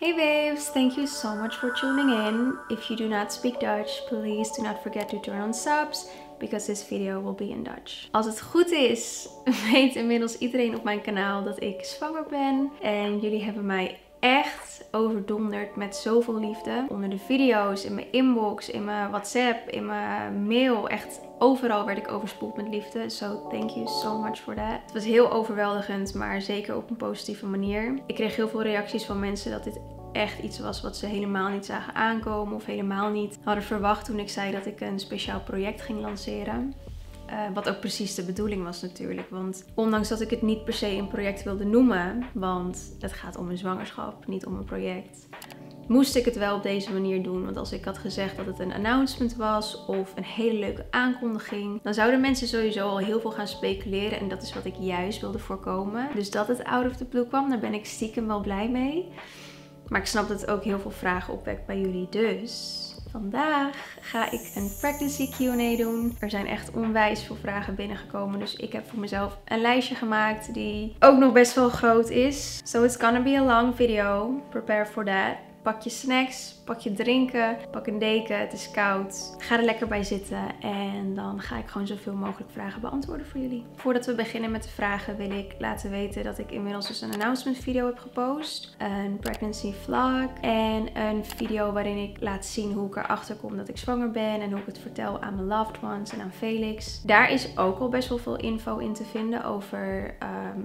Hey babes, thank you so much for tuning in. If you do not speak Dutch, please do not forget to turn on subs, because this video will be in Dutch. Als het goed is, weet inmiddels iedereen op mijn kanaal dat ik zwanger ben. En jullie hebben mij echt overdonderd met zoveel liefde. Onder de video's, in mijn inbox, in mijn WhatsApp, in mijn mail. Echt overal werd ik overspoeld met liefde. So thank you so much for that. Het was heel overweldigend, maar zeker op een positieve manier. Ik kreeg heel veel reacties van mensen dat dit echt iets was wat ze helemaal niet zagen aankomen. Of helemaal niet hadden verwacht toen ik zei dat ik een speciaal project ging lanceren. Wat ook precies de bedoeling was natuurlijk. Want ondanks dat ik het niet per se een project wilde noemen, want het gaat om een zwangerschap, niet om een project, moest ik het wel op deze manier doen. Want als ik had gezegd dat het een announcement was of een hele leuke aankondiging, dan zouden mensen sowieso al heel veel gaan speculeren. En dat is wat ik juist wilde voorkomen. Dus dat het out of the blue kwam, daar ben ik stiekem wel blij mee. Maar ik snap dat het ook heel veel vragen opwekt bij jullie. Dus vandaag ga ik een pregnancy Q&A doen. Er zijn echt onwijs veel vragen binnengekomen. Dus ik heb voor mezelf een lijstje gemaakt die ook nog best wel groot is. So it's gonna be a long video. Prepare for that. Pak je snacks, pak je drinken, pak een deken, het is koud. Ga er lekker bij zitten en dan ga ik gewoon zoveel mogelijk vragen beantwoorden voor jullie. Voordat we beginnen met de vragen wil ik laten weten dat ik inmiddels dus een announcement video heb gepost. Een pregnancy vlog en een video waarin ik laat zien hoe ik erachter kom dat ik zwanger ben en hoe ik het vertel aan mijn loved ones en aan Felix. Daar is ook al best wel veel info in te vinden over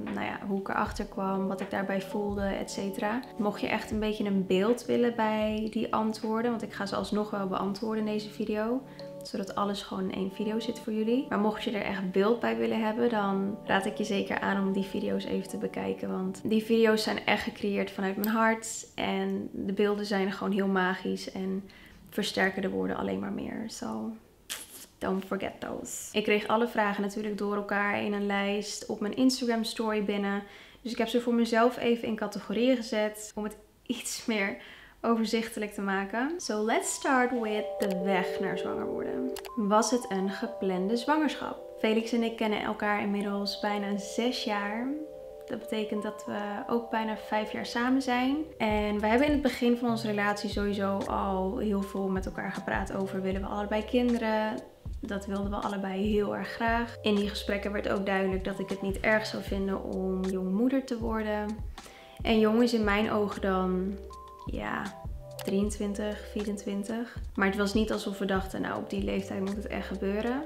hoe ik erachter kwam, wat ik daarbij voelde, etc. Mocht je echt een beetje een beeld willen bij die antwoorden, want ik ga ze alsnog wel beantwoorden in deze video, zodat alles gewoon in één video zit voor jullie. Maar mocht je er echt beeld bij willen hebben, dan raad ik je zeker aan om die video's even te bekijken, want die video's zijn echt gecreëerd vanuit mijn hart en de beelden zijn gewoon heel magisch en versterken de woorden alleen maar meer. So don't forget those. Ik kreeg alle vragen natuurlijk door elkaar in een lijst op mijn Instagram story binnen. Dus ik heb ze voor mezelf even in categorieën gezet om het iets meer overzichtelijk te maken. So let's start with de weg naar zwanger worden. Was het een geplande zwangerschap? Felix en ik kennen elkaar inmiddels bijna 6 jaar. Dat betekent dat we ook bijna 5 jaar samen zijn. En we hebben in het begin van onze relatie sowieso al heel veel met elkaar gepraat over: willen we allebei kinderen? Dat wilden we allebei heel erg graag. In die gesprekken werd ook duidelijk dat ik het niet erg zou vinden om jongmoeder te worden. En jong is in mijn ogen dan, ja, 23, 24. Maar het was niet alsof we dachten, nou op die leeftijd moet het echt gebeuren.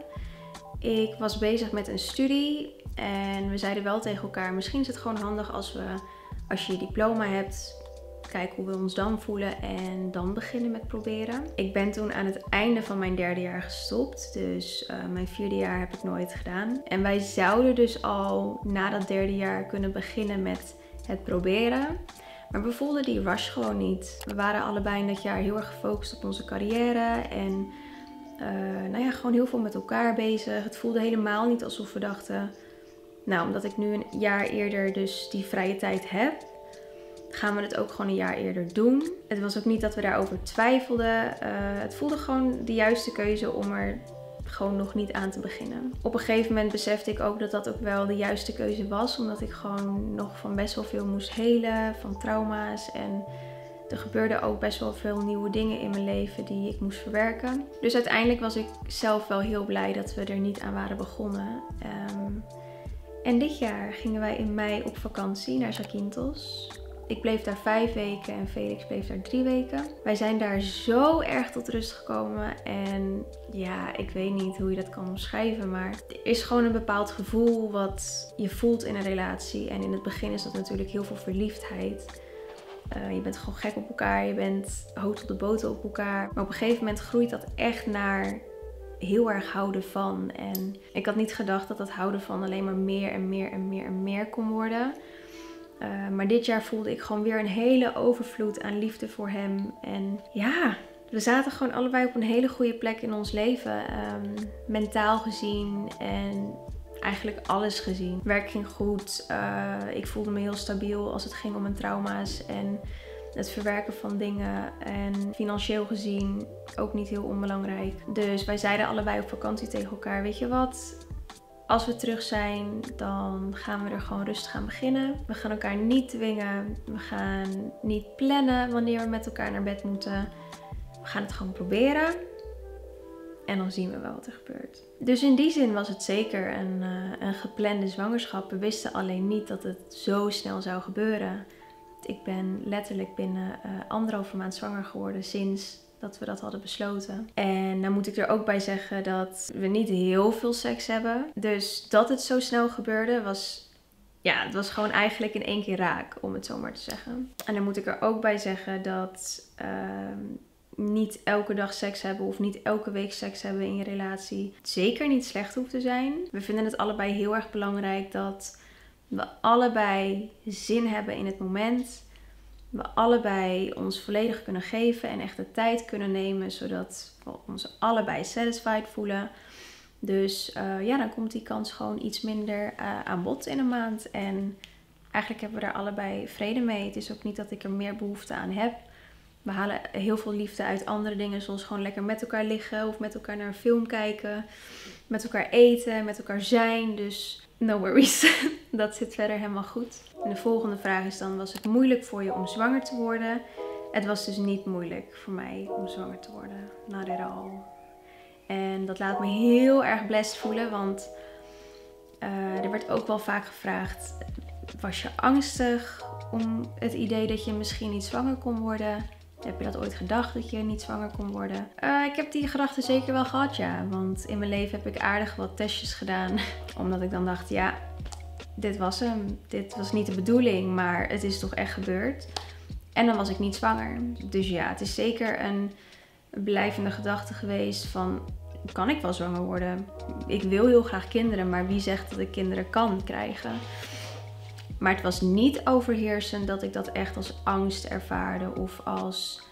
Ik was bezig met een studie en we zeiden wel tegen elkaar, misschien is het gewoon handig als je diploma hebt, kijk hoe we ons dan voelen en dan beginnen met proberen. Ik ben toen aan het einde van mijn 3e jaar gestopt, dus mijn 4e jaar heb ik nooit gedaan. En wij zouden dus al na dat 3e jaar kunnen beginnen met het proberen. Maar we voelden die rush gewoon niet. We waren allebei in dat jaar heel erg gefocust op onze carrière en gewoon heel veel met elkaar bezig. Het voelde helemaal niet alsof we dachten, nou omdat ik nu een jaar eerder dus die vrije tijd heb, gaan we het ook gewoon een jaar eerder doen. Het was ook niet dat we daarover twijfelden. Het voelde gewoon de juiste keuze om er gewoon nog niet aan te beginnen. Op een gegeven moment besefte ik ook dat dat ook wel de juiste keuze was. Omdat ik gewoon nog van best wel veel moest helen. Van trauma's. En er gebeurden ook best wel veel nieuwe dingen in mijn leven die ik moest verwerken. Dus uiteindelijk was ik zelf wel heel blij dat we er niet aan waren begonnen. En dit jaar gingen wij in mei op vakantie naar Zakynthos. Ik bleef daar 5 weken en Felix bleef daar 3 weken. Wij zijn daar zo erg tot rust gekomen. En ja, ik weet niet hoe je dat kan omschrijven. Maar er is gewoon een bepaald gevoel wat je voelt in een relatie. En in het begin is dat natuurlijk heel veel verliefdheid. Je bent gewoon gek op elkaar. Je bent hoog op de boter op elkaar. Maar op een gegeven moment groeit dat echt naar heel erg houden van. En ik had niet gedacht dat dat houden van alleen maar meer en meer en meer en meer kon worden. Maar dit jaar voelde ik gewoon weer een hele overvloed aan liefde voor hem. En ja, we zaten gewoon allebei op een hele goede plek in ons leven. Mentaal gezien en eigenlijk alles gezien. Werk ging goed. Ik voelde me heel stabiel als het ging om mijn trauma's en het verwerken van dingen. En financieel gezien ook niet heel onbelangrijk. Dus wij zeiden allebei op vakantie tegen elkaar, weet je wat? Als we terug zijn, dan gaan we er gewoon rustig aan beginnen. We gaan elkaar niet dwingen. We gaan niet plannen wanneer we met elkaar naar bed moeten. We gaan het gewoon proberen. En dan zien we wel wat er gebeurt. Dus in die zin was het zeker een geplande zwangerschap. We wisten alleen niet dat het zo snel zou gebeuren. Ik ben letterlijk binnen 1,5 maand zwanger geworden sinds dat we dat hadden besloten. En dan moet ik er ook bij zeggen dat we niet heel veel seks hebben. Dus dat het zo snel gebeurde het was gewoon eigenlijk in 1 keer raak, om het zo maar te zeggen. En dan moet ik er ook bij zeggen dat niet elke dag seks hebben of niet elke week seks hebben in je relatie zeker niet slecht hoeft te zijn. We vinden het allebei heel erg belangrijk dat we allebei zin hebben in het moment. We allebei ons volledig kunnen geven en echt de tijd kunnen nemen, zodat we ons allebei satisfied voelen. Dus dan komt die kans gewoon iets minder aan bod in een maand. En eigenlijk hebben we daar allebei vrede mee. Het is ook niet dat ik er meer behoefte aan heb. We halen heel veel liefde uit andere dingen, zoals gewoon lekker met elkaar liggen of met elkaar naar een film kijken. Met elkaar eten, met elkaar zijn. Dus no worries. Dat zit verder helemaal goed. En de volgende vraag is dan, was het moeilijk voor je om zwanger te worden? Het was dus niet moeilijk voor mij om zwanger te worden. Not at all. En dat laat me heel erg blessed voelen, want er werd ook wel vaak gevraagd, was je angstig om het idee dat je misschien niet zwanger kon worden? Heb je dat ooit gedacht, dat je niet zwanger kon worden? Ik heb die gedachte zeker wel gehad, ja. Want in mijn leven heb ik aardig wat testjes gedaan. Omdat ik dan dacht, ja, dit was hem. Dit was niet de bedoeling, maar het is toch echt gebeurd. En dan was ik niet zwanger. Dus ja, het is zeker een blijvende gedachte geweest van, kan ik wel zwanger worden? Ik wil heel graag kinderen, maar wie zegt dat ik kinderen kan krijgen? Maar het was niet overheersend dat ik dat echt als angst ervaarde of als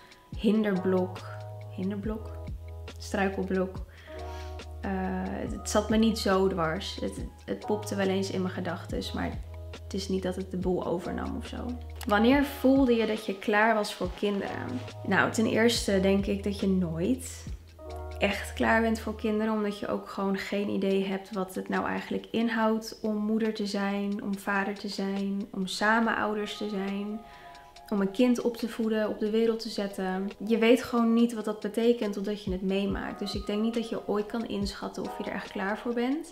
hinderblok, struikelblok. Het zat me niet zo dwars. Het popte wel eens in mijn gedachten, maar het is niet dat het de boel overnam of zo. Wanneer voelde je dat je klaar was voor kinderen? Nou, ten eerste denk ik dat je nooit echt klaar bent voor kinderen, omdat je ook gewoon geen idee hebt wat het nou eigenlijk inhoudt om moeder te zijn, om vader te zijn, om samen ouders te zijn, om een kind op te voeden, op de wereld te zetten. Je weet gewoon niet wat dat betekent totdat je het meemaakt. Dus ik denk niet dat je ooit kan inschatten of je er echt klaar voor bent.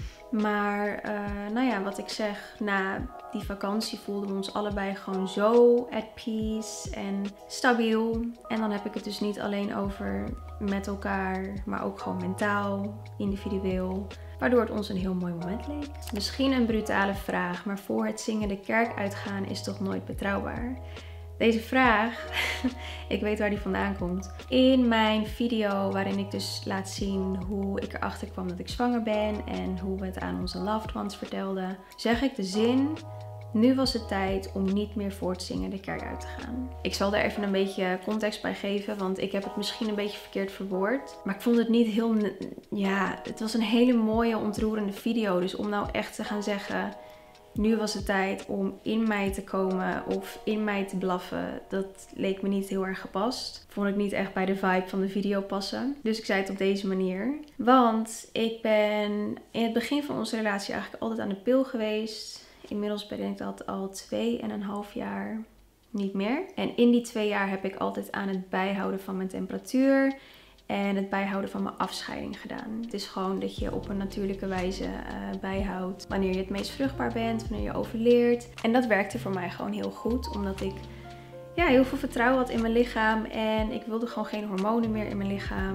Maar wat ik zeg, na die vakantie voelden we ons allebei gewoon zo at peace en stabiel. En dan heb ik het dus niet alleen over met elkaar, maar ook gewoon mentaal, individueel. Waardoor het ons een heel mooi moment leek. Misschien een brutale vraag, maar voor het zingen de kerk uitgaan is toch nooit betrouwbaar? Deze vraag, ik weet waar die vandaan komt. In mijn video waarin ik dus laat zien hoe ik erachter kwam dat ik zwanger ben en hoe we het aan onze loved ones vertelden, zeg ik de zin: nu was het tijd om niet meer voor het zingen de kerk uit te gaan. Ik zal daar even een beetje context bij geven, want ik heb het misschien een beetje verkeerd verwoord. Maar ik vond het niet heel, het was een hele mooie, ontroerende video. Dus om nou echt te gaan zeggen, nu was het tijd om in mij te komen of in mij te blaffen, dat leek me niet heel erg gepast. Vond ik niet echt bij de vibe van de video passen. Dus ik zei het op deze manier. Want ik ben in het begin van onze relatie eigenlijk altijd aan de pil geweest. Inmiddels ben ik dat al 2,5 jaar niet meer. En in die 2 jaar heb ik altijd aan het bijhouden van mijn temperatuur en het bijhouden van mijn afscheiding gedaan. Het is gewoon dat je op een natuurlijke wijze bijhoudt wanneer je het meest vruchtbaar bent, wanneer je overleert. En dat werkte voor mij gewoon heel goed, omdat ik heel veel vertrouwen had in mijn lichaam en ik wilde gewoon geen hormonen meer in mijn lichaam.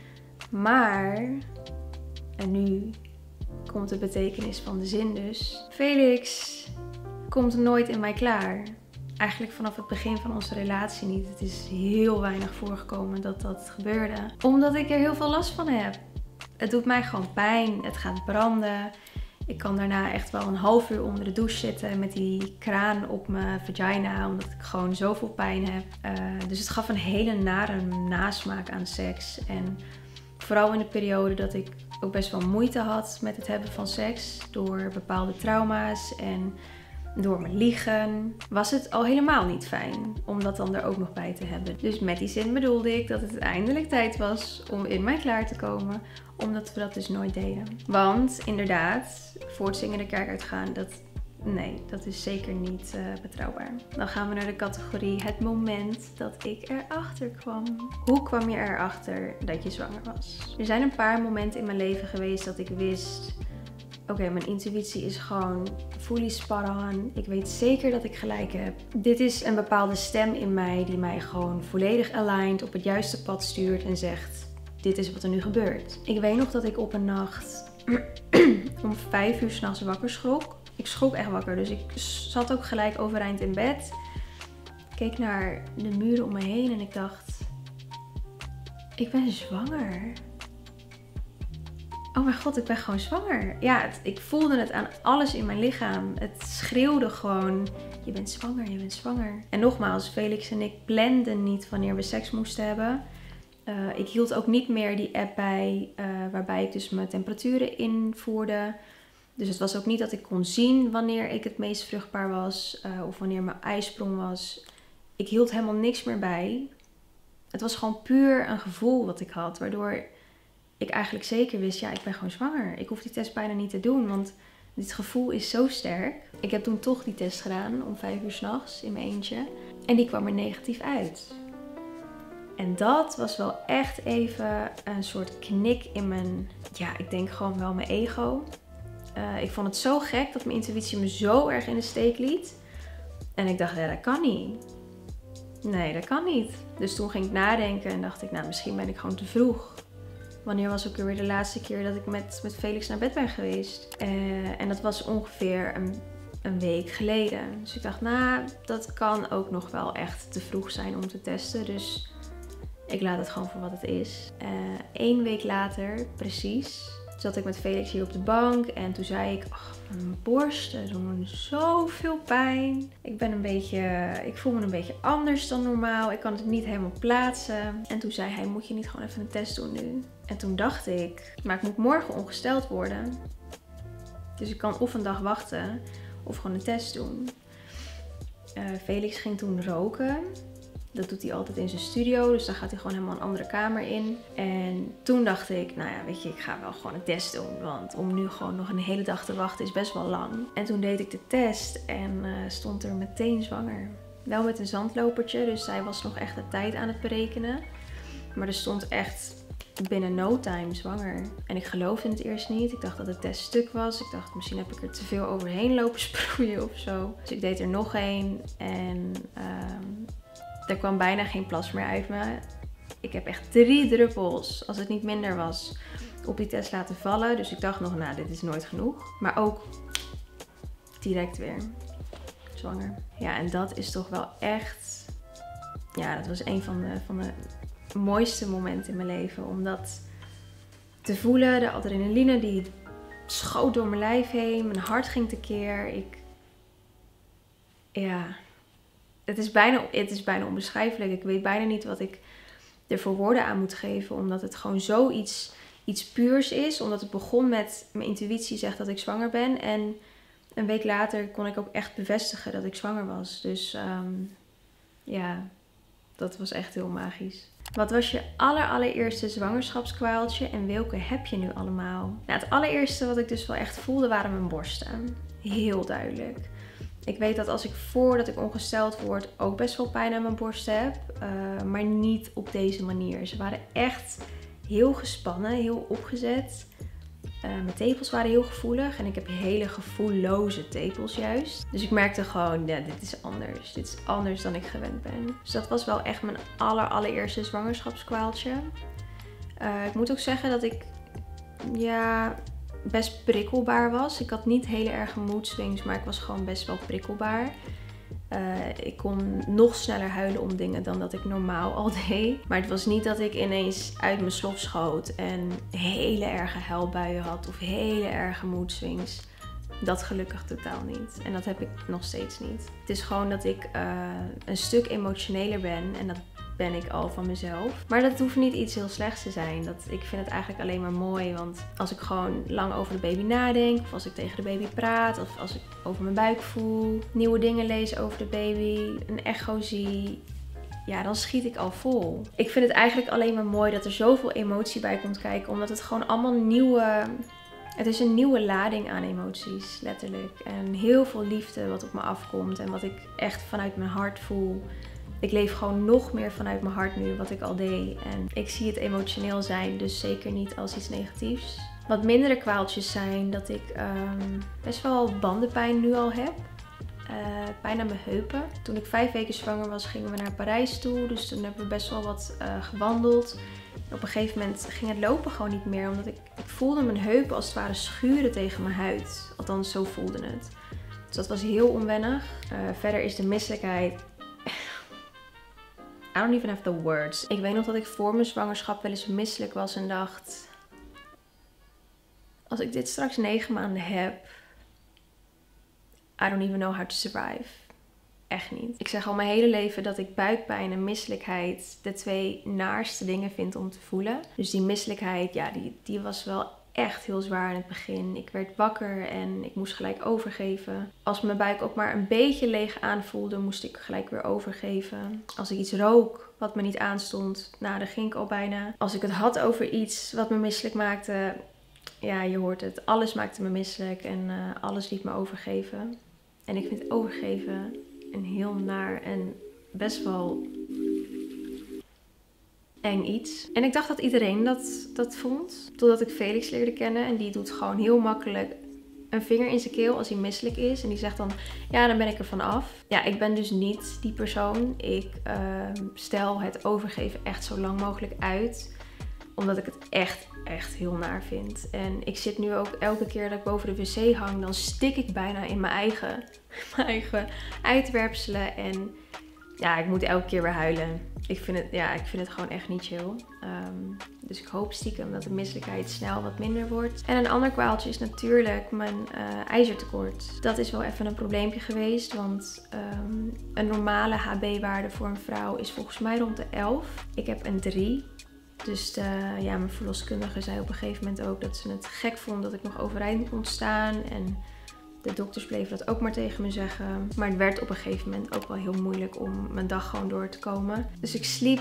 Maar, en nu komt de betekenis van de zin dus. Felix komt nooit in mij klaar. Eigenlijk vanaf het begin van onze relatie niet. Het is heel weinig voorgekomen dat dat gebeurde. Omdat ik er heel veel last van heb. Het doet mij gewoon pijn. Het gaat branden. Ik kan daarna echt wel een half uur onder de douche zitten met die kraan op mijn vagina. Omdat ik gewoon zoveel pijn heb. Dus het gaf een hele nare nasmaak aan seks. En vooral in de periode dat ik ook best wel moeite had met het hebben van seks. Door bepaalde trauma's en door mijn liegen, was het al helemaal niet fijn om dat dan er ook nog bij te hebben. Dus met die zin bedoelde ik dat het eindelijk tijd was om in mij klaar te komen, omdat we dat dus nooit deden. Want inderdaad, voor het zingen de kerk uitgaan, dat is zeker niet betrouwbaar. Dan gaan we naar de categorie het moment dat ik erachter kwam. Hoe kwam je erachter dat je zwanger was? Er zijn een paar momenten in mijn leven geweest dat ik wist, oké, mijn intuïtie is gewoon fully spot on. Ik weet zeker dat ik gelijk heb. Dit is een bepaalde stem in mij die mij gewoon volledig aligned, op het juiste pad stuurt en zegt, dit is wat er nu gebeurt. Ik weet nog dat ik op een nacht om 5 uur 's nachts wakker schrok. Ik schrok echt wakker, dus ik zat ook gelijk overeind in bed. Keek naar de muren om me heen en ik dacht, ik ben zwanger. Oh mijn god, ik ben gewoon zwanger. Ja, ik voelde het aan alles in mijn lichaam. Het schreeuwde gewoon, je bent zwanger, je bent zwanger. En nogmaals, Felix en ik planden niet wanneer we seks moesten hebben. Ik hield ook niet meer die app bij, waarbij ik dus mijn temperaturen invoerde. Dus het was ook niet dat ik kon zien wanneer ik het meest vruchtbaar was of wanneer mijn ijsprong was. Ik hield helemaal niks meer bij. Het was gewoon puur een gevoel wat ik had, waardoor ik eigenlijk zeker wist, ja, ik ben gewoon zwanger. Ik hoef die test bijna niet te doen, want dit gevoel is zo sterk. Ik heb toen toch die test gedaan om 5 uur 's nachts in mijn eentje. En die kwam er negatief uit. En dat was wel echt even een soort knik in mijn, ja, ik denk gewoon wel mijn ego. Ik vond het zo gek dat mijn intuïtie me zo erg in de steek liet. En ik dacht, ja, dat kan niet. Nee, dat kan niet. Dus toen ging ik nadenken en dacht ik, nou, misschien ben ik gewoon te vroeg. Wanneer was ook weer de laatste keer dat ik met Felix naar bed ben geweest? En dat was ongeveer een week geleden. Dus ik dacht, nou, dat kan ook nog wel echt te vroeg zijn om te testen. Dus ik laat het gewoon voor wat het is. 1 week later, precies, zat ik met Felix hier op de bank. En toen zei ik, mijn borsten doen zoveel pijn. Ik voel me een beetje anders dan normaal. Ik kan het niet helemaal plaatsen. En toen zei hij, moet je niet gewoon even een test doen nu? En toen dacht ik, maar ik moet morgen ongesteld worden. Dus ik kan of een dag wachten of gewoon een test doen. Felix ging toen roken. Dat doet hij altijd in zijn studio. Dus dan gaat hij gewoon helemaal een andere kamer in. En toen dacht ik, nou ja, weet je, ik ga wel gewoon een test doen. Want om nu gewoon nog een hele dag te wachten is best wel lang. En toen deed ik de test en stond er meteen zwanger. Wel met een zandlopertje, dus zij was nog echt de tijd aan het berekenen. Maar er stond echt binnen no time zwanger. En ik geloofde in het eerst niet. Ik dacht dat de test stuk was. Ik dacht, misschien heb ik er te veel overheen lopen sproeien of zo. Dus ik deed er nog 1 en er kwam bijna geen plas meer uit me. Ik heb echt 3 druppels, als het niet minder was, op die test laten vallen. Dus ik dacht nog, nou, dit is nooit genoeg. Maar ook direct weer zwanger. Ja, en dat is toch wel echt, ja, dat was een van de mooiste momenten in mijn leven. Om dat te voelen, de adrenaline die schoot door mijn lijf heen. Mijn hart ging tekeer. Het is bijna onbeschrijfelijk. Ik weet bijna niet wat ik er voor woorden aan moet geven. Omdat het gewoon zoiets puurs is. Omdat het begon met mijn intuïtie zegt dat ik zwanger ben. En een week later kon ik ook echt bevestigen dat ik zwanger was. Dus ja, dat was echt heel magisch. Wat was je allereerste zwangerschapskwaaltje en welke heb je nu allemaal? Nou, het allereerste wat ik dus wel echt voelde waren mijn borsten. Heel duidelijk. Ik weet dat als voordat ik ongesteld word ook best wel pijn aan mijn borsten heb. Maar niet op deze manier. Ze waren echt heel gespannen, heel opgezet. Mijn tepels waren heel gevoelig en ik heb hele gevoelloze tepels juist. Dus ik merkte gewoon, ja, dit is anders. Dit is anders dan ik gewend ben. Dus dat was wel echt mijn allereerste zwangerschapskwaaltje. Ik moet ook zeggen dat ik, ja, best prikkelbaar was. Ik had niet hele erge mood swings, maar ik was gewoon best wel prikkelbaar. Ik kon nog sneller huilen om dingen dan dat ik normaal al deed. Maar het was niet dat ik ineens uit mijn slof schoot en hele erge huilbuien had of hele erge mood swings. Dat gelukkig totaal niet. En dat heb ik nog steeds niet. Het is gewoon dat ik een stuk emotioneler ben. En dat ben ik al van mezelf. Maar dat hoeft niet iets heel slechts te zijn. Ik vind het eigenlijk alleen maar mooi. Want als ik gewoon lang over de baby nadenk, of als ik tegen de baby praat, of als ik over mijn buik voel, nieuwe dingen lees over de baby, een echo zie, ja, dan schiet ik al vol. Ik vind het eigenlijk alleen maar mooi dat er zoveel emotie bij komt kijken, omdat het gewoon allemaal het is een nieuwe lading aan emoties, letterlijk. En heel veel liefde wat op me afkomt en wat ik echt vanuit mijn hart voel. Ik leef gewoon nog meer vanuit mijn hart nu, wat ik al deed. En ik zie het emotioneel zijn, dus zeker niet als iets negatiefs. Wat mindere kwaaltjes zijn dat ik best wel bandenpijn nu al heb. Pijn aan mijn heupen. Toen ik 5 weken zwanger was, gingen we naar Parijs toe. Dus toen hebben we best wel wat gewandeld. En op een gegeven moment ging het lopen gewoon niet meer. Omdat ik voelde mijn heupen als het ware schuren tegen mijn huid. Althans, zo voelde het. Dus dat was heel onwennig. Verder is de misselijkheid... I don't even have the words. Ik weet nog dat ik voor mijn zwangerschap wel eens misselijk was en dacht... Als ik dit straks 9 maanden heb... I don't even know how to survive. Echt niet. Ik zeg al mijn hele leven dat ik buikpijn en misselijkheid de 2 naarste dingen vind om te voelen. Dus die misselijkheid, ja, die was wel echt heel zwaar in het begin. Ik werd wakker en ik moest gelijk overgeven. Als mijn buik ook maar een beetje leeg aanvoelde, moest ik gelijk weer overgeven. Als ik iets rook wat me niet aanstond, nou, dan ging ik al bijna. Als ik het had over iets wat me misselijk maakte, ja, je hoort het. Alles maakte me misselijk en alles liet me overgeven. En ik vind overgeven een heel naar en best wel eng iets. En ik dacht dat iedereen dat vond. Totdat ik Felix leerde kennen. En die doet gewoon heel makkelijk een vinger in zijn keel als hij misselijk is. En die zegt dan, ja, dan ben ik er vanaf. Ja, ik ben dus niet die persoon. Ik stel het overgeven echt zo lang mogelijk uit. Omdat ik het echt heel naar vind. En ik zit nu ook elke keer dat ik boven de wc hang, dan stik ik bijna in mijn eigen uitwerpselen. En ja, ik moet elke keer weer huilen. Ik vind het gewoon echt niet chill. Dus ik hoop stiekem dat de misselijkheid snel wat minder wordt. En een ander kwaaltje is natuurlijk mijn ijzertekort. Dat is wel even een probleempje geweest. Want een normale HB-waarde voor een vrouw is volgens mij rond de 11. Ik heb een 3. Dus mijn verloskundige zei op een gegeven moment ook dat ze het gek vond dat ik nog overeind kon staan. En de dokters bleven dat ook maar tegen me zeggen. Maar het werd op een gegeven moment ook wel heel moeilijk om mijn dag gewoon door te komen. Dus ik sliep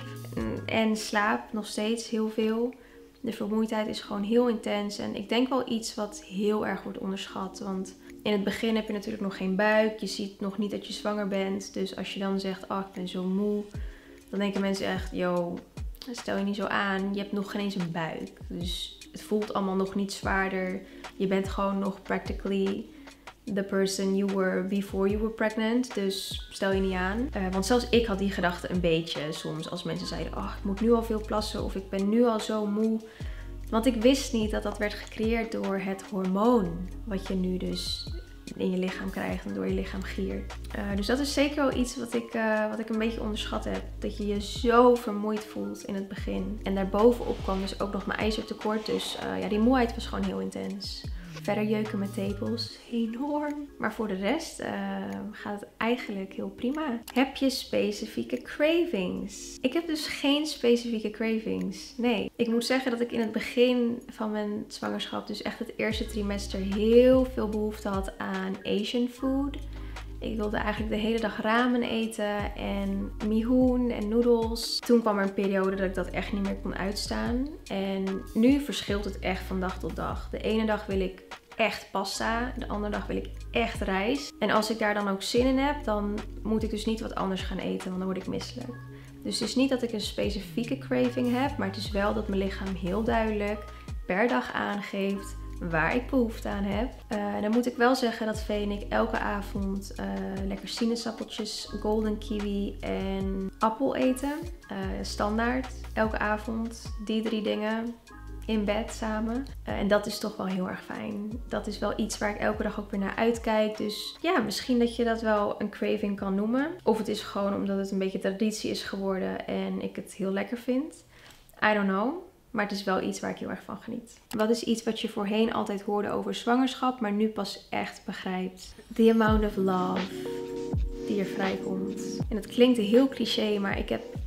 en slaap nog steeds heel veel. De vermoeidheid is gewoon heel intens. En ik denk wel iets wat heel erg wordt onderschat. Want in het begin heb je natuurlijk nog geen buik. Je ziet nog niet dat je zwanger bent. Dus als je dan zegt, oh, ik ben zo moe. Dan denken mensen echt, yo, stel je niet zo aan. Je hebt nog geen eens een buik. Dus het voelt allemaal nog niet zwaarder. Je bent gewoon nog practically the person you were before you were pregnant. Dus stel je niet aan. Want zelfs ik had die gedachte een beetje soms. Als mensen zeiden, oh, ik moet nu al veel plassen. Of ik ben nu al zo moe. Want ik wist niet dat dat werd gecreëerd door het hormoon. Wat je nu dus in je lichaam krijgt en door je lichaam giert. Dus dat is zeker wel iets wat ik een beetje onderschat heb. Dat je je zo vermoeid voelt in het begin. En daarbovenop kwam dus ook nog mijn ijzertekort. Dus die moeheid was gewoon heel intens. Verder jeuken met tepels, enorm. Maar voor de rest gaat het eigenlijk heel prima. Heb je specifieke cravings? Ik heb dus geen specifieke cravings. Nee. Ik moet zeggen dat ik in het begin van mijn zwangerschap, dus echt het eerste trimester, heel veel behoefte had aan Asian food. Ik wilde eigenlijk de hele dag ramen eten en mihoen en noedels. Toen kwam er een periode dat ik dat echt niet meer kon uitstaan. En nu verschilt het echt van dag tot dag. De ene dag wil ik echt pasta, de andere dag wil ik echt rijst. En als ik daar dan ook zin in heb, dan moet ik dus niet wat anders gaan eten, want dan word ik misselijk. Dus het is niet dat ik een specifieke craving heb, maar het is wel dat mijn lichaam heel duidelijk per dag aangeeft waar ik behoefte aan heb. Dan moet ik wel zeggen dat Vee en ik elke avond lekker sinaasappeltjes, golden kiwi en appel eten. Standaard, elke avond die 3 dingen in bed samen. En dat is toch wel heel erg fijn. Dat is wel iets waar ik elke dag ook weer naar uitkijk. Dus ja, misschien dat je dat wel een craving kan noemen. Of het is gewoon omdat het een beetje traditie is geworden en ik het heel lekker vind. I don't know. Maar het is wel iets waar ik heel erg van geniet. Wat is iets wat je voorheen altijd hoorde over zwangerschap, maar nu pas echt begrijpt? The amount of love die er vrijkomt. En het klinkt heel cliché, maar ik heb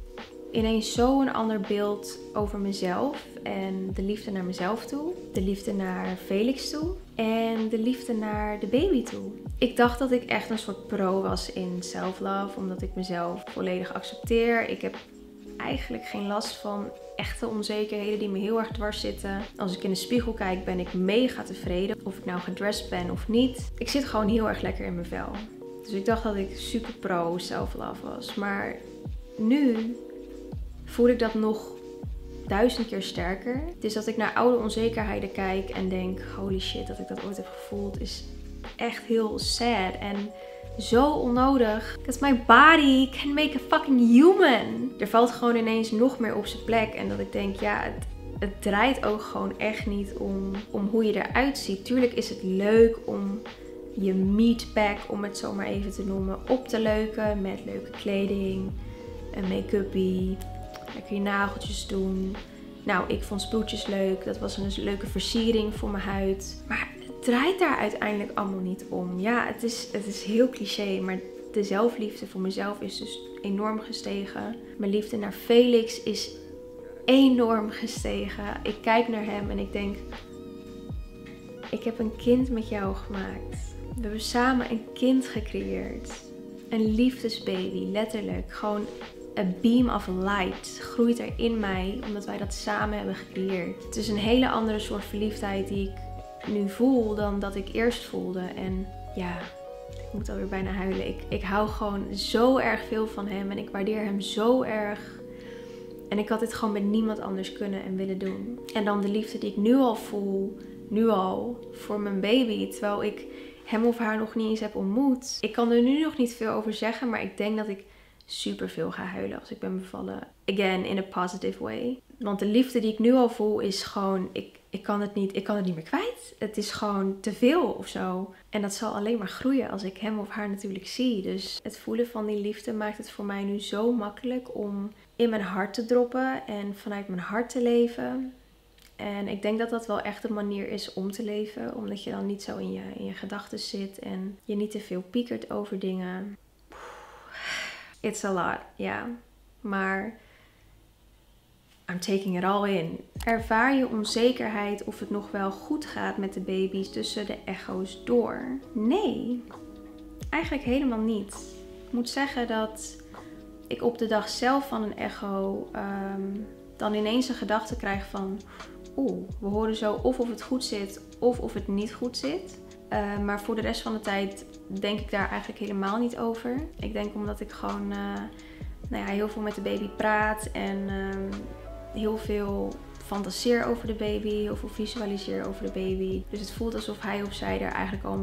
ineens zo'n ander beeld over mezelf en de liefde naar mezelf toe, de liefde naar Felix toe en de liefde naar de baby toe. Ik dacht dat ik echt een soort pro was in self-love, omdat ik mezelf volledig accepteer. Ik heb eigenlijk geen last van echte onzekerheden die me heel erg dwars zitten. Als ik in de spiegel kijk, ben ik mega tevreden. Of ik nou gedressed ben of niet. Ik zit gewoon heel erg lekker in mijn vel. Dus ik dacht dat ik super pro self-love was. Maar nu voel ik dat nog 1000 keer sterker. Dus dat ik naar oude onzekerheden kijk en denk, holy shit, dat ik dat ooit heb gevoeld, is echt heel sad en zo onnodig. Because my body can make a fucking human. Er valt gewoon ineens nog meer op zijn plek. En dat ik denk, ja, het draait ook gewoon echt niet om hoe je eruit ziet. Tuurlijk is het leuk om je meatpack, om het zo maar even te noemen, op te leuken. Met leuke kleding, een make-upie, lekker je nageltjes doen. Nou, ik vond sproetjes leuk. Dat was een leuke versiering voor mijn huid. Maar het draait daar uiteindelijk allemaal niet om. Ja, het is heel cliché, maar de zelfliefde voor mezelf is dus enorm gestegen. Mijn liefde naar Felix is enorm gestegen. Ik kijk naar hem en ik denk, ik heb een kind met jou gemaakt. We hebben samen een kind gecreëerd. Een liefdesbaby, letterlijk. Gewoon a beam of light groeit er in mij, omdat wij dat samen hebben gecreëerd. Het is een hele andere soort verliefdheid die ik nu voel dan dat ik eerst voelde. En ja, ik moet alweer bijna huilen. Ik hou gewoon zo erg veel van hem en ik waardeer hem zo erg. En ik had dit gewoon met niemand anders kunnen en willen doen. En dan de liefde die ik nu al voel, voor mijn baby, terwijl ik hem of haar nog niet eens heb ontmoet. Ik kan er nu nog niet veel over zeggen, maar ik denk dat ik super veel ga huilen als ik ben bevallen. Again, in a positive way. Want de liefde die ik nu al voel is gewoon, ik kan het niet meer kwijt. Het is gewoon te veel of zo. En dat zal alleen maar groeien als ik hem of haar natuurlijk zie. Dus het voelen van die liefde maakt het voor mij nu zo makkelijk om in mijn hart te droppen en vanuit mijn hart te leven. En ik denk dat dat wel echt een manier is om te leven. Omdat je dan niet zo in je gedachten zit en je niet te veel piekert over dingen. It's a lot, ja. Maar I'm taking it all in. Ervaar je onzekerheid of het nog wel goed gaat met de baby's tussen de echo's door? Nee, eigenlijk helemaal niet. Ik moet zeggen dat ik op de dag zelf van een echo dan ineens een gedachte krijg van, we horen zo of het goed zit of het niet goed zit. Maar voor de rest van de tijd denk ik daar eigenlijk helemaal niet over. Ik denk omdat ik gewoon heel veel met de baby praat en heel veel fantaseer over de baby, heel veel visualiseer over de baby. Dus het voelt alsof hij of zij er eigenlijk al een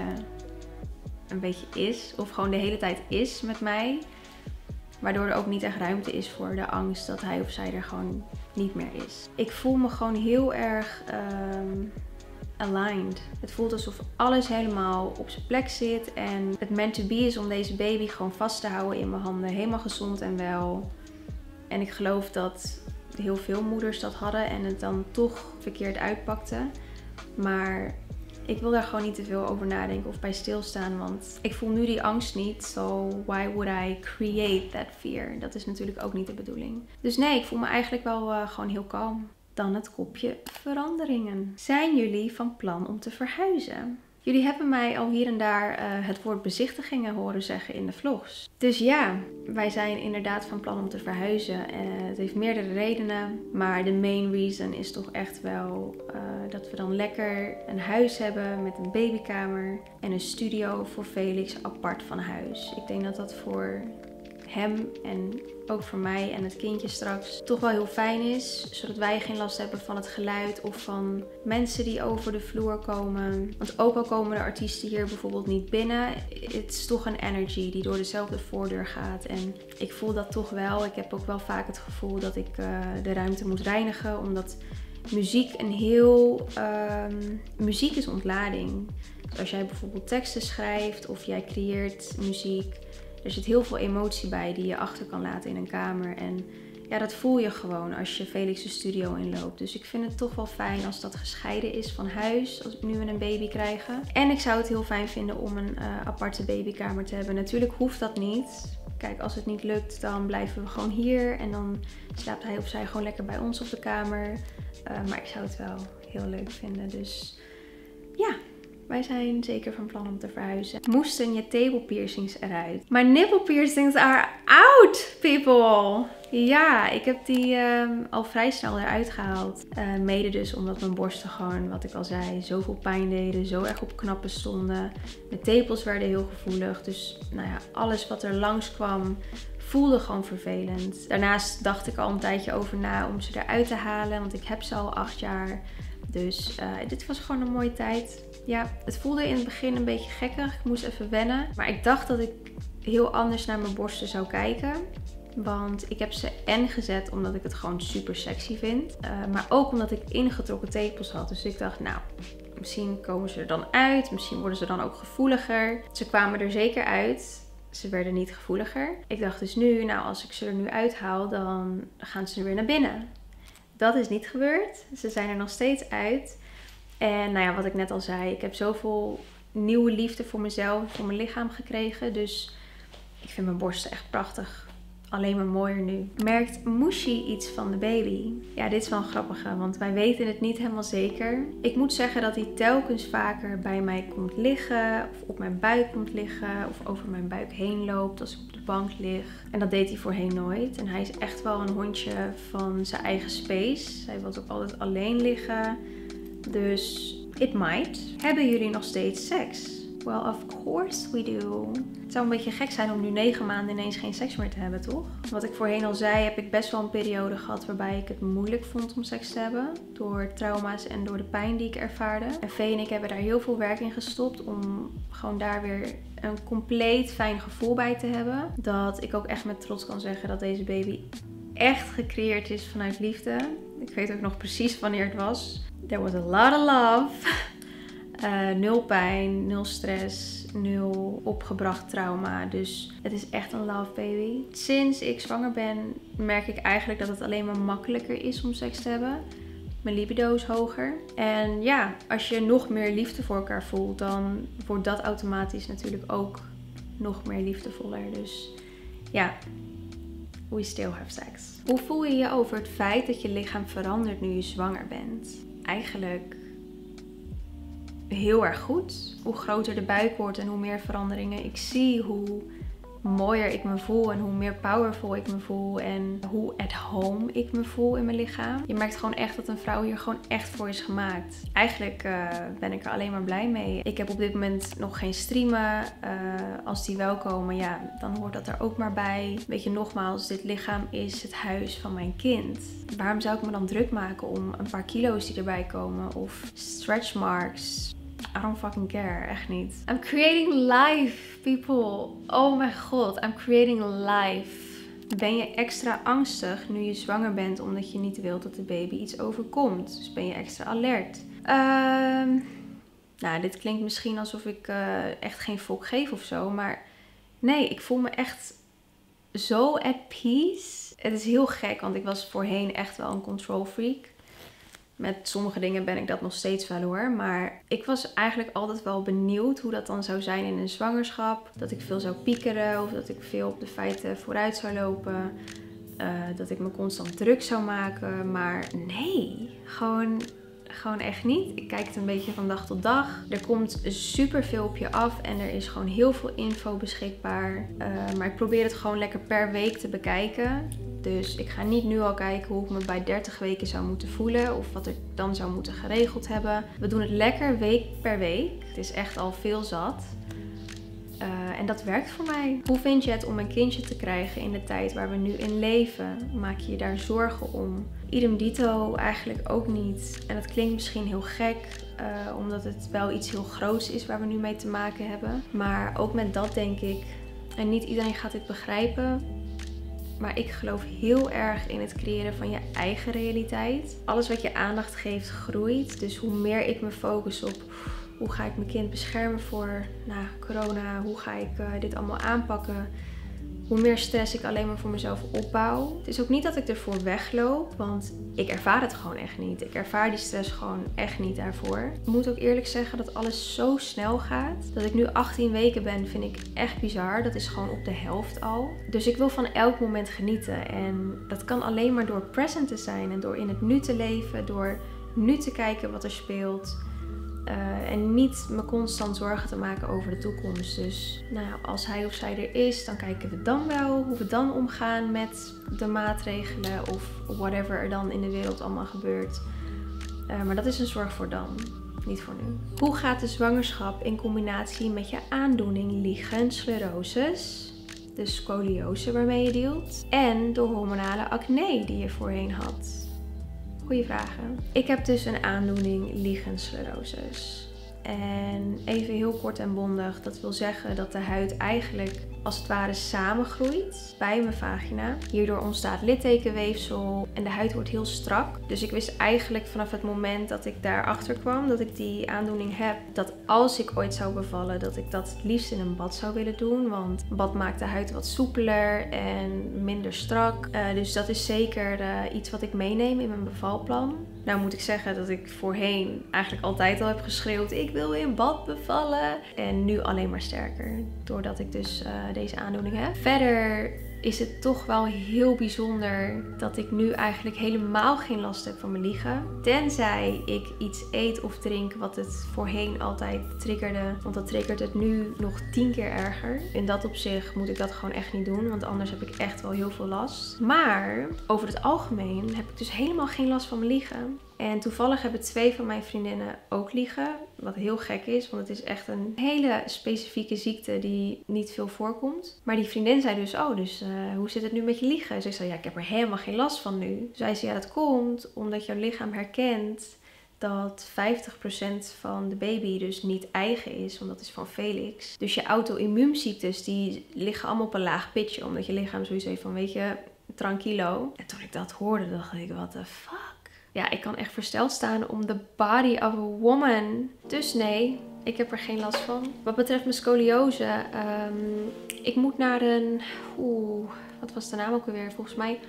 beetje is. Of gewoon de hele tijd is met mij. Waardoor er ook niet echt ruimte is voor de angst dat hij of zij er gewoon niet meer is. Ik voel me gewoon heel erg aligned. Het voelt alsof alles helemaal op zijn plek zit. En het meant to be is om deze baby gewoon vast te houden in mijn handen. Helemaal gezond en wel. En ik geloof dat heel veel moeders dat hadden en het dan toch verkeerd uitpakte. Maar ik wil daar gewoon niet te veel over nadenken of bij stilstaan. Want ik voel nu die angst niet. So why would I create that fear? Dat is natuurlijk ook niet de bedoeling. Dus nee, ik voel me eigenlijk wel gewoon heel kalm. Dan het kopje veranderingen. Zijn jullie van plan om te verhuizen? Jullie hebben mij al hier en daar het woord bezichtigingen horen zeggen in de vlogs. Dus ja, wij zijn inderdaad van plan om te verhuizen. Het heeft meerdere redenen. Maar de main reason is toch echt wel dat we dan lekker een huis hebben met een babykamer. En een studio voor Felix apart van huis. Ik denk dat dat voor hem en ook voor mij en het kindje straks toch wel heel fijn is. Zodat wij geen last hebben van het geluid of van mensen die over de vloer komen. Want ook al komen de artiesten hier bijvoorbeeld niet binnen, het is toch een energy die door dezelfde voordeur gaat. En ik voel dat toch wel. Ik heb ook wel vaak het gevoel dat ik de ruimte moet reinigen. Omdat muziek muziek is ontlading. Dus als jij bijvoorbeeld teksten schrijft of jij creëert muziek, er zit heel veel emotie bij die je achter kan laten in een kamer. En ja, dat voel je gewoon als je Felix de studio inloopt. Dus ik vind het toch wel fijn als dat gescheiden is van huis, als nu we een baby krijgen. En ik zou het heel fijn vinden om een aparte babykamer te hebben. Natuurlijk hoeft dat niet. kijk, als het niet lukt, dan blijven we gewoon hier. En dan slaapt hij of zij gewoon lekker bij ons op de kamer. Maar ik zou het wel heel leuk vinden. Dus ja, wij zijn zeker van plan om te verhuizen. Moesten je tepelpiercings eruit? Maar nippelpiercings are out, people! Ja, ik heb die al vrij snel eruit gehaald. Mede dus omdat mijn borsten gewoon, wat ik al zei, zoveel pijn deden. Zo erg op knappen stonden. Mijn tepels werden heel gevoelig. Dus nou ja, alles wat er langs kwam voelde gewoon vervelend. Daarnaast dacht ik al een tijdje over na om ze eruit te halen. Want ik heb ze al 8 jaar. Dus dit was gewoon een mooie tijd. Ja, het voelde in het begin een beetje gekkig. Ik moest even wennen. Maar ik dacht dat ik heel anders naar mijn borsten zou kijken. Want ik heb ze gezet omdat ik het gewoon super sexy vind. Maar ook omdat ik ingetrokken tepels had. Dus ik dacht, nou, misschien komen ze er dan uit. Misschien worden ze dan ook gevoeliger. Ze kwamen er zeker uit. Ze werden niet gevoeliger. Ik dacht dus nu, nou, als ik ze er nu uithaal, dan gaan ze weer naar binnen. Dat is niet gebeurd. Ze zijn er nog steeds uit. En nou ja, wat ik net al zei, ik heb zoveel nieuwe liefde voor mezelf en voor mijn lichaam gekregen. Dus ik vind mijn borsten echt prachtig. Alleen maar mooier nu. Merkt Mushi iets van de baby? Ja, dit is wel een grappige, want wij weten het niet helemaal zeker. Ik moet zeggen dat hij telkens vaker bij mij komt liggen. Of op mijn buik komt liggen. Of over mijn buik heen loopt als ik op de bank lig. En dat deed hij voorheen nooit. En hij is echt wel een hondje van zijn eigen space. Hij wil ook altijd alleen liggen. Dus it might. Hebben jullie nog steeds seks? Well, of course we do. Het zou een beetje gek zijn om nu 9 maanden ineens geen seks meer te hebben, toch? Wat ik voorheen al zei, heb ik best wel een periode gehad waarbij ik het moeilijk vond om seks te hebben. Door trauma's en door de pijn die ik ervaarde. En Vee en ik hebben daar heel veel werk in gestopt om gewoon daar weer een compleet fijn gevoel bij te hebben. Dat ik ook echt met trots kan zeggen dat deze baby echt gecreëerd is vanuit liefde. Ik weet ook nog precies wanneer het was. There was a lot of love. 0 pijn, 0 stress, 0 opgebracht trauma. Dus het is echt een love baby. Sinds ik zwanger ben merk ik eigenlijk dat het alleen maar makkelijker is om seks te hebben. Mijn libido is hoger. En ja, als je nog meer liefde voor elkaar voelt, dan wordt dat automatisch natuurlijk ook nog meer liefdevoller. Dus ja, we still have sex. Hoe voel je je over het feit dat je lichaam verandert nu je zwanger bent? Eigenlijk heel erg goed. Hoe groter de buik wordt en hoe meer veranderingen ik zie, hoe mooier ik me voel en hoe meer powerful ik me voel en hoe at home ik me voel in mijn lichaam. Je merkt gewoon echt dat een vrouw hier gewoon echt voor is gemaakt. Eigenlijk ben ik er alleen maar blij mee. Ik heb op dit moment nog geen streamen. Als die wel komen, ja, dan hoort dat er ook maar bij. Weet je, nogmaals, dit lichaam is het huis van mijn kind. Waarom zou ik me dan druk maken om een paar kilo's die erbij komen of stretch marks? I don't fucking care, echt niet. I'm creating life, people. Oh mijn god, I'm creating life. Ben je extra angstig nu je zwanger bent omdat je niet wilt dat de baby iets overkomt? Dus ben je extra alert? Nou, dit klinkt misschien alsof ik echt geen fuck geef of zo. Maar nee, ik voel me echt zo at peace. Het is heel gek, want ik was voorheen echt wel een control freak. Met sommige dingen ben ik dat nog steeds wel hoor. Maar ik was eigenlijk altijd wel benieuwd hoe dat dan zou zijn in een zwangerschap. Dat ik veel zou piekeren of dat ik veel op de feiten vooruit zou lopen. Dat ik me constant druk zou maken. Maar nee, gewoon echt niet. Ik kijk het een beetje van dag tot dag. Er komt superveel op je af en er is gewoon heel veel info beschikbaar. Maar ik probeer het gewoon lekker per week te bekijken. Dus ik ga niet nu al kijken hoe ik me bij 30 weken zou moeten voelen of wat ik dan zou moeten geregeld hebben. We doen het lekker week per week. Het is echt al veel zat. En dat werkt voor mij. Hoe vind je het om een kindje te krijgen in de tijd waar we nu in leven? Maak je je daar zorgen om? Idem dito eigenlijk ook niet. En dat klinkt misschien heel gek, omdat het wel iets heel groots is waar we nu mee te maken hebben. Maar ook met dat denk ik, en niet iedereen gaat dit begrijpen, maar ik geloof heel erg in het creëren van je eigen realiteit. Alles wat je aandacht geeft groeit. Dus hoe meer ik me focus op hoe ga ik mijn kind beschermen voor corona, hoe ga ik dit allemaal aanpakken, hoe meer stress ik alleen maar voor mezelf opbouw. Het is ook niet dat ik ervoor wegloop, want ik ervaar het gewoon echt niet. Ik ervaar die stress gewoon echt niet daarvoor. Ik moet ook eerlijk zeggen dat alles zo snel gaat. Dat ik nu 18 weken ben, vind ik echt bizar. Dat is gewoon op de helft al. Dus ik wil van elk moment genieten. En dat kan alleen maar door present te zijn en door in het nu te leven. Door nu te kijken wat er speelt. En niet me constant zorgen te maken over de toekomst. Dus nou, als hij of zij er is, dan kijken we dan wel hoe we dan omgaan met de maatregelen of whatever er dan in de wereld allemaal gebeurt. Maar dat is een zorg voor dan, niet voor nu. Hoe gaat de zwangerschap in combinatie met je aandoening lichen sclerosis, de scoliose waarmee je dealt, en de hormonale acne die je voorheen had? Goeie vragen. Ik heb dus een aandoening lichen sclerosis. En even heel kort en bondig, dat wil zeggen dat de huid eigenlijk als het ware samengroeit bij mijn vagina. Hierdoor ontstaat littekenweefsel en de huid wordt heel strak. Dus ik wist eigenlijk vanaf het moment dat ik daarachter kwam, dat ik die aandoening heb, dat als ik ooit zou bevallen, dat ik dat het liefst in een bad zou willen doen. Want een bad maakt de huid wat soepeler en minder strak. Dus dat is zeker iets wat ik meeneem in mijn bevalplan. Nou moet ik zeggen dat ik voorheen eigenlijk altijd al heb geschreeuwd, ik wil in bad bevallen. En nu alleen maar sterker, doordat ik dus deze aandoening heb. Verder is het toch wel heel bijzonder dat ik nu eigenlijk helemaal geen last heb van mijn liegen. Tenzij ik iets eet of drink wat het voorheen altijd triggerde. Want dat triggert het nu nog 10 keer erger. In dat opzicht moet ik dat gewoon echt niet doen. Want anders heb ik echt wel heel veel last. Maar over het algemeen heb ik dus helemaal geen last van mijn liegen. En toevallig hebben 2 van mijn vriendinnen ook liegen. Wat heel gek is, want het is echt een hele specifieke ziekte die niet veel voorkomt. Maar die vriendin zei dus, hoe zit het nu met je liegen? Dus ik zei, ja, ik heb er helemaal geen last van nu. Zij zei, ja, dat komt omdat jouw lichaam herkent dat 50% van de baby dus niet eigen is, want dat is van Felix. Dus je auto-immuunziektes, die liggen allemaal op een laag pitje, omdat je lichaam zoiets heeft van, weet je, tranquilo. En toen ik dat hoorde, dacht ik, what the fuck? Ja, ik kan echt versteld staan om the body of a woman. Dus nee, ik heb er geen last van. Wat betreft mijn scoliose, ik moet naar een... wat was de naam ook alweer? Volgens mij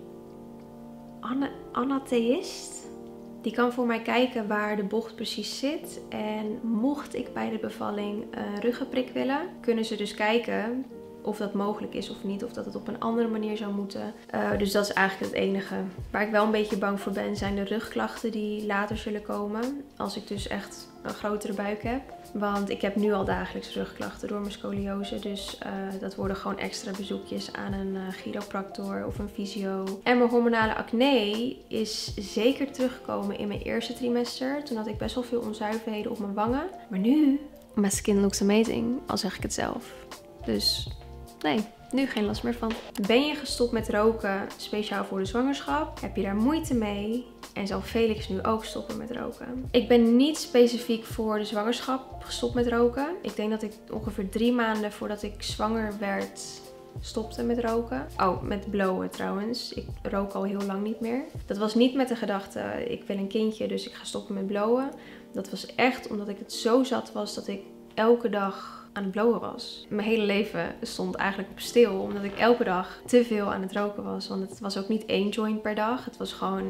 anatheïst. Die kan voor mij kijken waar de bocht precies zit. En mocht ik bij de bevalling een ruggenprik willen, kunnen ze dus kijken of dat mogelijk is of niet. Of dat het op een andere manier zou moeten. Dus dat is eigenlijk het enige. Waar ik wel een beetje bang voor ben, zijn de rugklachten die later zullen komen. Als ik dus echt een grotere buik heb. Want ik heb nu al dagelijks rugklachten door mijn scoliose. Dus dat worden gewoon extra bezoekjes aan een chiropractor of een fysio. En mijn hormonale acne is zeker teruggekomen in mijn eerste trimester. Toen had ik best wel veel onzuiverheden op mijn wangen. Maar nu, my skin looks amazing, al zeg ik het zelf. Dus nee, nu geen last meer van. Ben je gestopt met roken speciaal voor de zwangerschap? Heb je daar moeite mee? En zal Felix nu ook stoppen met roken? Ik ben niet specifiek voor de zwangerschap gestopt met roken. Ik denk dat ik ongeveer 3 maanden voordat ik zwanger werd stopte met roken. Oh, met blowen trouwens. Ik rook al heel lang niet meer. Dat was niet met de gedachte, ik wil een kindje, dus ik ga stoppen met blowen. Dat was echt omdat ik het zo zat was dat ik elke dag aan het blowen was. Mijn hele leven stond eigenlijk op stil, omdat ik elke dag te veel aan het roken was. Want het was ook niet 1 joint per dag. Het was gewoon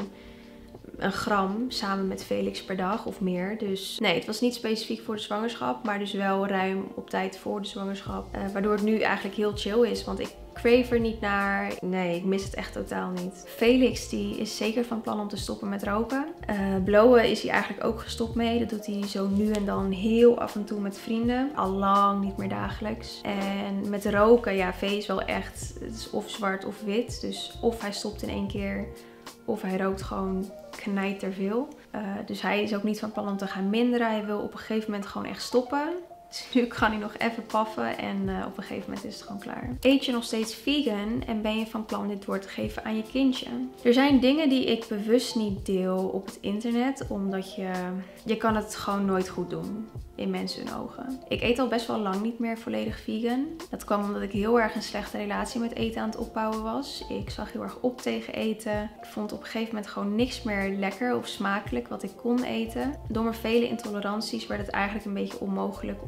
een gram samen met Felix per dag of meer. Dus nee, het was niet specifiek voor de zwangerschap, maar dus wel ruim op tijd voor de zwangerschap. Waardoor het nu eigenlijk heel chill is, want ik crave er niet naar. Nee, ik mis het echt totaal niet. Felix die is zeker van plan om te stoppen met roken. Blowen is hij eigenlijk ook gestopt mee. Dat doet hij zo nu en dan heel af en toe met vrienden. Al lang niet meer dagelijks. En met roken, ja, Vee is wel echt, het is of zwart of wit. Dus of hij stopt in 1 keer, of hij rookt gewoon knijterveel. Dus hij is ook niet van plan om te gaan minderen. Hij wil op een gegeven moment gewoon echt stoppen. Dus nu kan hij nog even paffen en op een gegeven moment is het gewoon klaar. Eet je nog steeds vegan en ben je van plan dit door te geven aan je kindje? Er zijn dingen die ik bewust niet deel op het internet, omdat je kan het gewoon nooit goed doen in mensen hun ogen. Ik eet al best wel lang niet meer volledig vegan. Dat kwam omdat ik heel erg een slechte relatie met eten aan het opbouwen was. Ik zag heel erg op tegen eten. Ik vond op een gegeven moment gewoon niks meer lekker of smakelijk wat ik kon eten. Door mijn vele intoleranties werd het eigenlijk een beetje onmogelijk om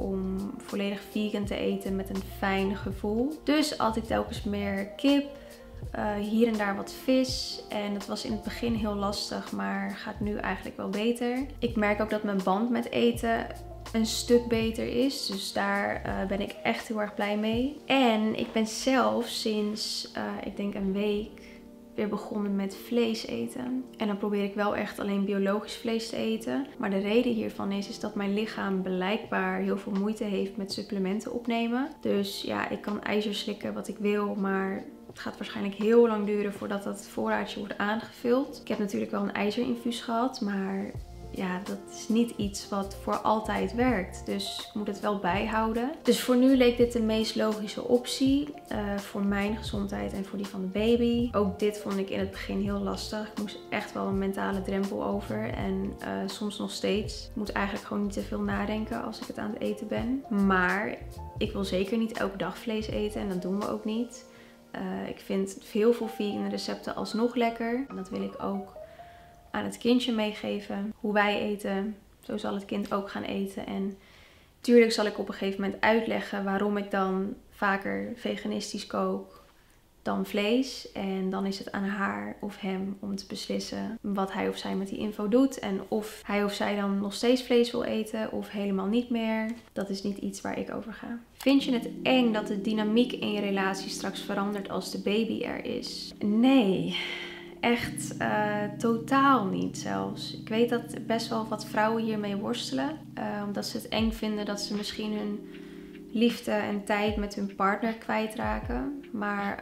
om volledig vegan te eten met een fijn gevoel. Dus at ik telkens meer kip, hier en daar wat vis. En het was in het begin heel lastig, maar gaat nu eigenlijk wel beter. Ik merk ook dat mijn band met eten een stuk beter is. Dus daar ben ik echt heel erg blij mee. En ik ben zelf sinds, ik denk een week, weer begonnen met vlees eten. En dan probeer ik wel echt alleen biologisch vlees te eten. Maar de reden hiervan is dat mijn lichaam blijkbaar heel veel moeite heeft met supplementen opnemen. Dus ja, ik kan ijzer slikken wat ik wil, maar het gaat waarschijnlijk heel lang duren voordat dat voorraadje wordt aangevuld. Ik heb natuurlijk wel een ijzerinfuus gehad, maar ja, dat is niet iets wat voor altijd werkt. Dus ik moet het wel bijhouden. Dus voor nu leek dit de meest logische optie. Voor mijn gezondheid en voor die van de baby. Ook dit vond ik in het begin heel lastig. Ik moest echt wel een mentale drempel over. En soms nog steeds. Ik moet eigenlijk gewoon niet te veel nadenken als ik het aan het eten ben. Maar ik wil zeker niet elke dag vlees eten. En dat doen we ook niet. Ik vind heel veel vegan recepten alsnog lekker. En dat wil ik ook aan het kindje meegeven. Hoe wij eten, zo zal het kind ook gaan eten. En tuurlijk zal ik op een gegeven moment uitleggen waarom ik dan vaker veganistisch kook dan vlees. En dan is het aan haar of hem om te beslissen wat hij of zij met die info doet. En of hij of zij dan nog steeds vlees wil eten of helemaal niet meer. Dat is niet iets waar ik over ga. Vind je het eng dat de dynamiek in je relatie straks verandert als de baby er is? Nee. Echt totaal niet zelfs. Ik weet dat best wel wat vrouwen hiermee worstelen. Omdat ze het eng vinden dat ze misschien hun liefde en tijd met hun partner kwijtraken. Maar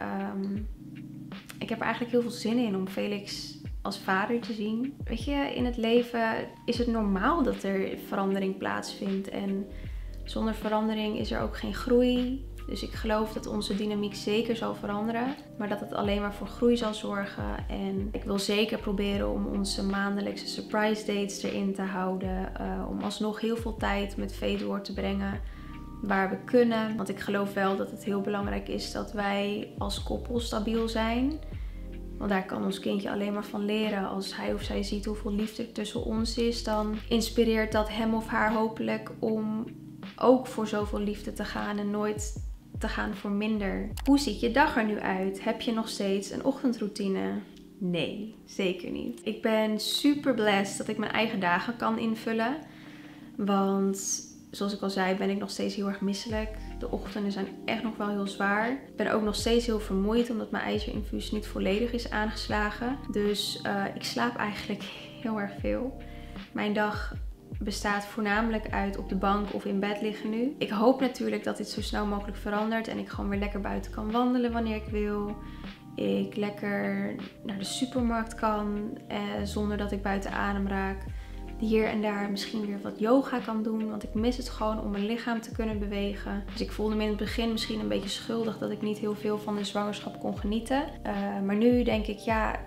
ik heb er eigenlijk heel veel zin in om Felix als vader te zien. Weet je, in het leven is het normaal dat er verandering plaatsvindt. En zonder verandering is er ook geen groei. Dus ik geloof dat onze dynamiek zeker zal veranderen. Maar dat het alleen maar voor groei zal zorgen. En ik wil zeker proberen om onze maandelijkse surprise dates erin te houden. Om alsnog heel veel tijd met Vee door te brengen waar we kunnen. Want ik geloof wel dat het heel belangrijk is dat wij als koppel stabiel zijn. Want daar kan ons kindje alleen maar van leren. Als hij of zij ziet hoeveel liefde er tussen ons is, dan inspireert dat hem of haar hopelijk om ook voor zoveel liefde te gaan en nooit te gaan voor minder. Hoe ziet je dag er nu uit? Heb je nog steeds een ochtendroutine? Nee, zeker niet. Ik ben super blessed dat ik mijn eigen dagen kan invullen. Want zoals ik al zei, ben ik nog steeds heel erg misselijk. De ochtenden zijn echt nog wel heel zwaar. Ik ben ook nog steeds heel vermoeid omdat mijn ijzerinfuus niet volledig is aangeslagen. Dus ik slaap eigenlijk heel erg veel. Mijn dag bestaat voornamelijk uit op de bank of in bed liggen nu. Ik hoop natuurlijk dat dit zo snel mogelijk verandert en ik gewoon weer lekker buiten kan wandelen wanneer ik wil. Ik lekker naar de supermarkt kan zonder dat ik buiten adem raak. Hier en daar misschien weer wat yoga kan doen, want ik mis het gewoon om mijn lichaam te kunnen bewegen. Dus ik voelde me in het begin misschien een beetje schuldig dat ik niet heel veel van de zwangerschap kon genieten. Maar nu denk ik, ja,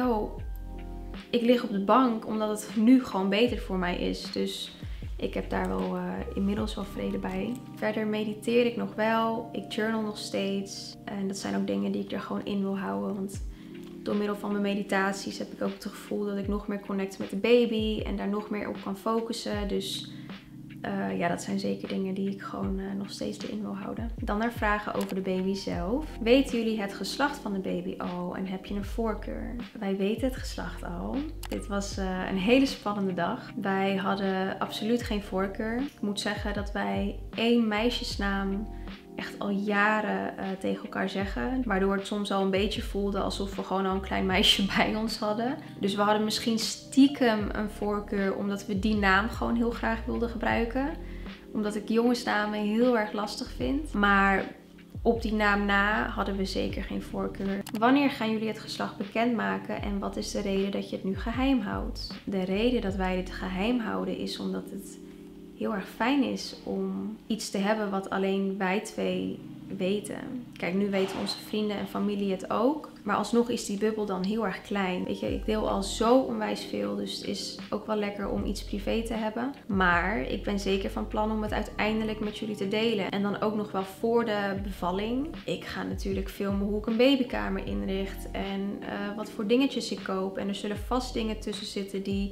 ik lig op de bank omdat het nu gewoon beter voor mij is. Dus ik heb daar wel inmiddels wel vrede bij. Verder mediteer ik nog wel. Ik journal nog steeds. En dat zijn ook dingen die ik er gewoon in wil houden. Want door middel van mijn meditaties heb ik ook het gevoel dat ik nog meer connect met de baby. En daar nog meer op kan focussen. Dus ja, dat zijn zeker dingen die ik gewoon nog steeds erin wil houden. Dan naar vragen over de baby zelf. Weten jullie het geslacht van de baby al? En heb je een voorkeur? Wij weten het geslacht al. Dit was een hele spannende dag. Wij hadden absoluut geen voorkeur. Ik moet zeggen dat wij één meisjesnaam echt al jaren tegen elkaar zeggen. Waardoor het soms al een beetje voelde alsof we gewoon al een klein meisje bij ons hadden. Dus we hadden misschien stiekem een voorkeur omdat we die naam gewoon heel graag wilden gebruiken. Omdat ik jongensnamen heel erg lastig vind. Maar op die naam na hadden we zeker geen voorkeur. Wanneer gaan jullie het geslacht bekendmaken en wat is de reden dat je het nu geheim houdt? De reden dat wij dit geheim houden is omdat het heel erg fijn is om iets te hebben wat alleen wij twee weten. Kijk, nu weten onze vrienden en familie het ook. Maar alsnog is die bubbel dan heel erg klein. Weet je, ik deel al zo onwijs veel. Dus het is ook wel lekker om iets privé te hebben. Maar ik ben zeker van plan om het uiteindelijk met jullie te delen. En dan ook nog wel voor de bevalling. Ik ga natuurlijk filmen hoe ik een babykamer inricht. En wat voor dingetjes ik koop. En er zullen vast dingen tussen zitten die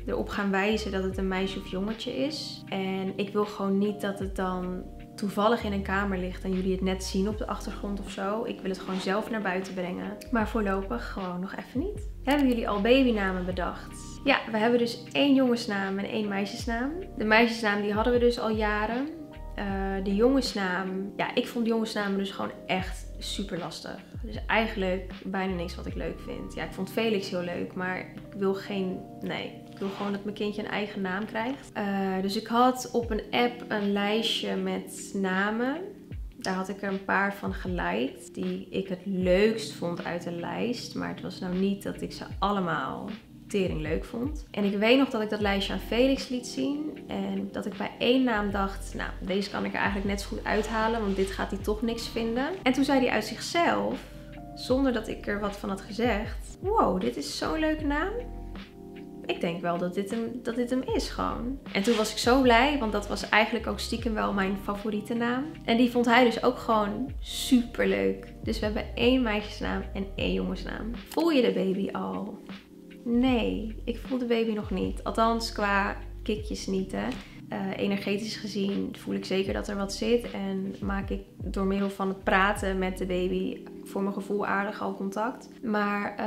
erop gaan wijzen dat het een meisje of jongetje is. En ik wil gewoon niet dat het dan toevallig in een kamer ligt en jullie het net zien op de achtergrond of zo. Ik wil het gewoon zelf naar buiten brengen. Maar voorlopig gewoon nog even niet. Hebben jullie al babynamen bedacht? Ja, we hebben dus 1 jongensnaam en 1 meisjesnaam. De meisjesnaam die hadden we dus al jaren. De jongensnaam, ja, ik vond jongensnamen dus gewoon echt super lastig. Dus eigenlijk bijna niks wat ik leuk vind. Ja, ik vond Felix heel leuk, maar ik wil ik wil gewoon dat mijn kindje een eigen naam krijgt. Dus ik had op een app een lijstje met namen. Daar had ik er een paar van geliked die ik het leukst vond uit de lijst. Maar het was nou niet dat ik ze allemaal tering leuk vond. En ik weet nog dat ik dat lijstje aan Felix liet zien. En dat ik bij 1 naam dacht, nou, deze kan ik er eigenlijk net zo goed uithalen. Want dit gaat hij toch niks vinden. En toen zei hij uit zichzelf, zonder dat ik er wat van had gezegd, wow, dit is zo'n leuke naam. Ik denk wel dat dit hem is gewoon. En toen was ik zo blij, want dat was eigenlijk ook stiekem wel mijn favoriete naam. En die vond hij dus ook gewoon super leuk. Dus we hebben 1 meisjesnaam en 1 jongensnaam. Voel je de baby al? Nee, ik voel de baby nog niet. Althans, qua kikjes niet, hè. Energetisch gezien voel ik zeker dat er wat zit. En maak ik door middel van het praten met de baby voor mijn gevoel aardig al contact. Maar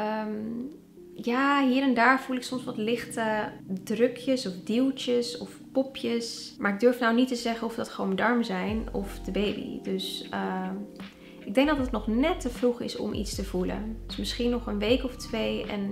ja, hier en daar voel ik soms wat lichte drukjes of duwtjes of popjes. Maar ik durf nou niet te zeggen of dat gewoon mijn darmen zijn of de baby. Dus ik denk dat het nog net te vroeg is om iets te voelen. Dus misschien nog een week of 2 en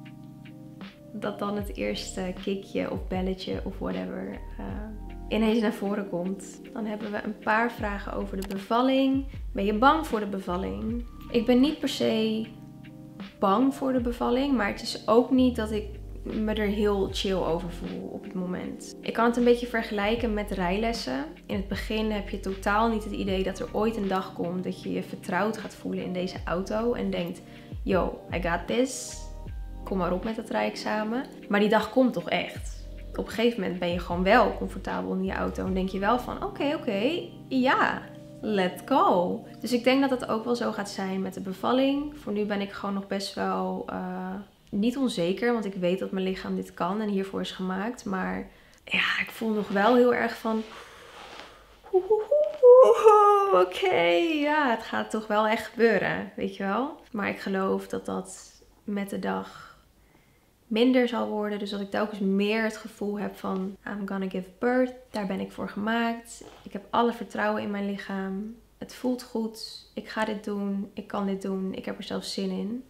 dat dan het eerste kikje of belletje of whatever ineens naar voren komt. Dan hebben we een paar vragen over de bevalling. Ben je bang voor de bevalling? Ik ben niet per se bang voor de bevalling, maar het is ook niet dat ik me er heel chill over voel op het moment. Ik kan het een beetje vergelijken met rijlessen. In het begin heb je totaal niet het idee dat er ooit een dag komt dat je je vertrouwd gaat voelen in deze auto en denkt, yo, I got this. Kom maar op met dat rijexamen. Maar die dag komt toch echt. Op een gegeven moment ben je gewoon wel comfortabel in die auto. En denk je wel van oké, ja, let's go. Dus ik denk dat het ook wel zo gaat zijn met de bevalling. Voor nu ben ik gewoon nog best wel niet onzeker. Want ik weet dat mijn lichaam dit kan en hiervoor is gemaakt. Maar ja, ik voel nog wel heel erg van oké, ja, het gaat toch wel echt gebeuren. Weet je wel. Maar ik geloof dat dat met de dag minder zal worden. Dus dat ik telkens meer het gevoel heb van I'm gonna give birth. Daar ben ik voor gemaakt. Ik heb alle vertrouwen in mijn lichaam. Het voelt goed. Ik ga dit doen. Ik kan dit doen. Ik heb er zelf zin in.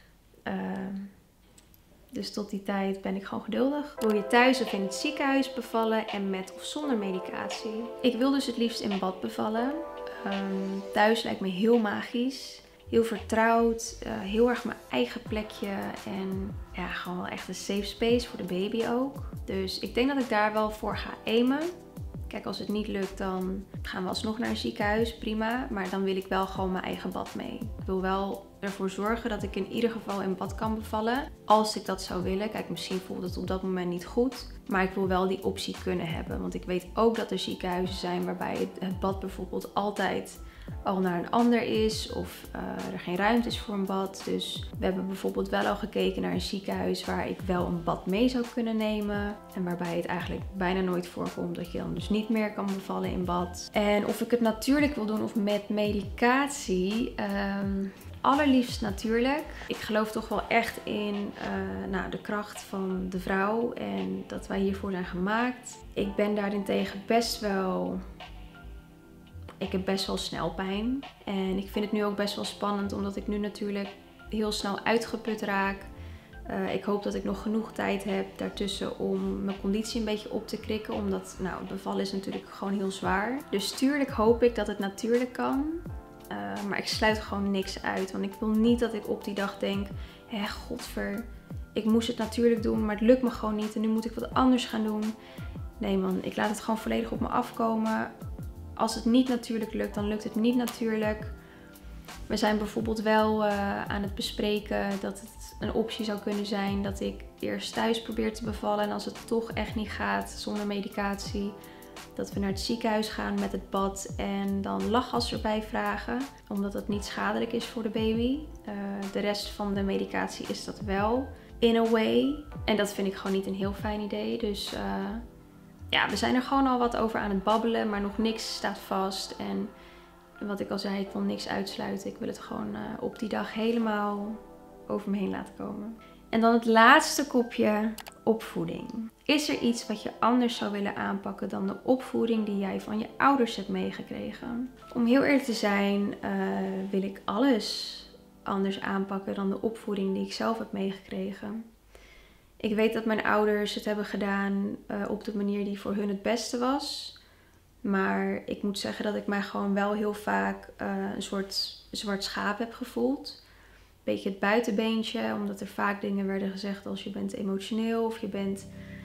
Dus tot die tijd ben ik gewoon geduldig. Wil je thuis of in het ziekenhuis bevallen en met of zonder medicatie? Ik wil dus het liefst in bad bevallen. Thuis lijkt me heel magisch. Heel vertrouwd, heel erg mijn eigen plekje en ja, gewoon wel echt een safe space voor de baby ook. Dus ik denk dat ik daar wel voor ga aimen. Kijk, als het niet lukt, dan gaan we alsnog naar een ziekenhuis, prima. Maar dan wil ik wel gewoon mijn eigen bad mee. Ik wil wel ervoor zorgen dat ik in ieder geval in bad kan bevallen. Als ik dat zou willen. Kijk, misschien voelt het op dat moment niet goed. Maar ik wil wel die optie kunnen hebben. Want ik weet ook dat er ziekenhuizen zijn waarbij het bad bijvoorbeeld altijd al naar een ander is of er geen ruimte is voor een bad. Dus we hebben bijvoorbeeld wel al gekeken naar een ziekenhuis waar ik wel een bad mee zou kunnen nemen. En waarbij het eigenlijk bijna nooit voorkomt dat je dan dus niet meer kan bevallen in bad. En of ik het natuurlijk wil doen of met medicatie. Allerliefst natuurlijk. Ik geloof toch wel echt in de kracht van de vrouw en dat wij hiervoor zijn gemaakt. Ik ben daarentegen ik heb best wel snel pijn. En ik vind het nu ook best wel spannend omdat ik nu natuurlijk heel snel uitgeput raak. Ik hoop dat ik nog genoeg tijd heb daartussen om mijn conditie een beetje op te krikken. Omdat het bevallen is natuurlijk gewoon heel zwaar. Dus tuurlijk hoop ik dat het natuurlijk kan. Maar ik sluit gewoon niks uit. Want ik wil niet dat ik op die dag denk, godver, ik moest het natuurlijk doen, maar het lukt me gewoon niet. En nu moet ik wat anders gaan doen. Nee man, ik laat het gewoon volledig op me afkomen. Als het niet natuurlijk lukt, dan lukt het niet natuurlijk. We zijn bijvoorbeeld wel aan het bespreken dat het een optie zou kunnen zijn dat ik eerst thuis probeer te bevallen. En als het toch echt niet gaat zonder medicatie, dat we naar het ziekenhuis gaan met het bad en dan lachgas erbij vragen. Omdat het niet schadelijk is voor de baby. De rest van de medicatie is dat wel. in a way. En dat vind ik gewoon niet een heel fijn idee. Dus ja, we zijn er gewoon al wat over aan het babbelen, maar nog niks staat vast. En wat ik al zei, ik wil niks uitsluiten. Ik wil het gewoon op die dag helemaal over me heen laten komen. En dan het laatste kopje, opvoeding. Is er iets wat je anders zou willen aanpakken dan de opvoeding die jij van je ouders hebt meegekregen? Om heel eerlijk te zijn, wil ik alles anders aanpakken dan de opvoeding die ik zelf heb meegekregen. Ik weet dat mijn ouders het hebben gedaan op de manier die voor hun het beste was. Maar ik moet zeggen dat ik mij gewoon wel heel vaak een soort zwart schaap heb gevoeld. Een beetje het buitenbeentje, omdat er vaak dingen werden gezegd als je bent emotioneel of je bent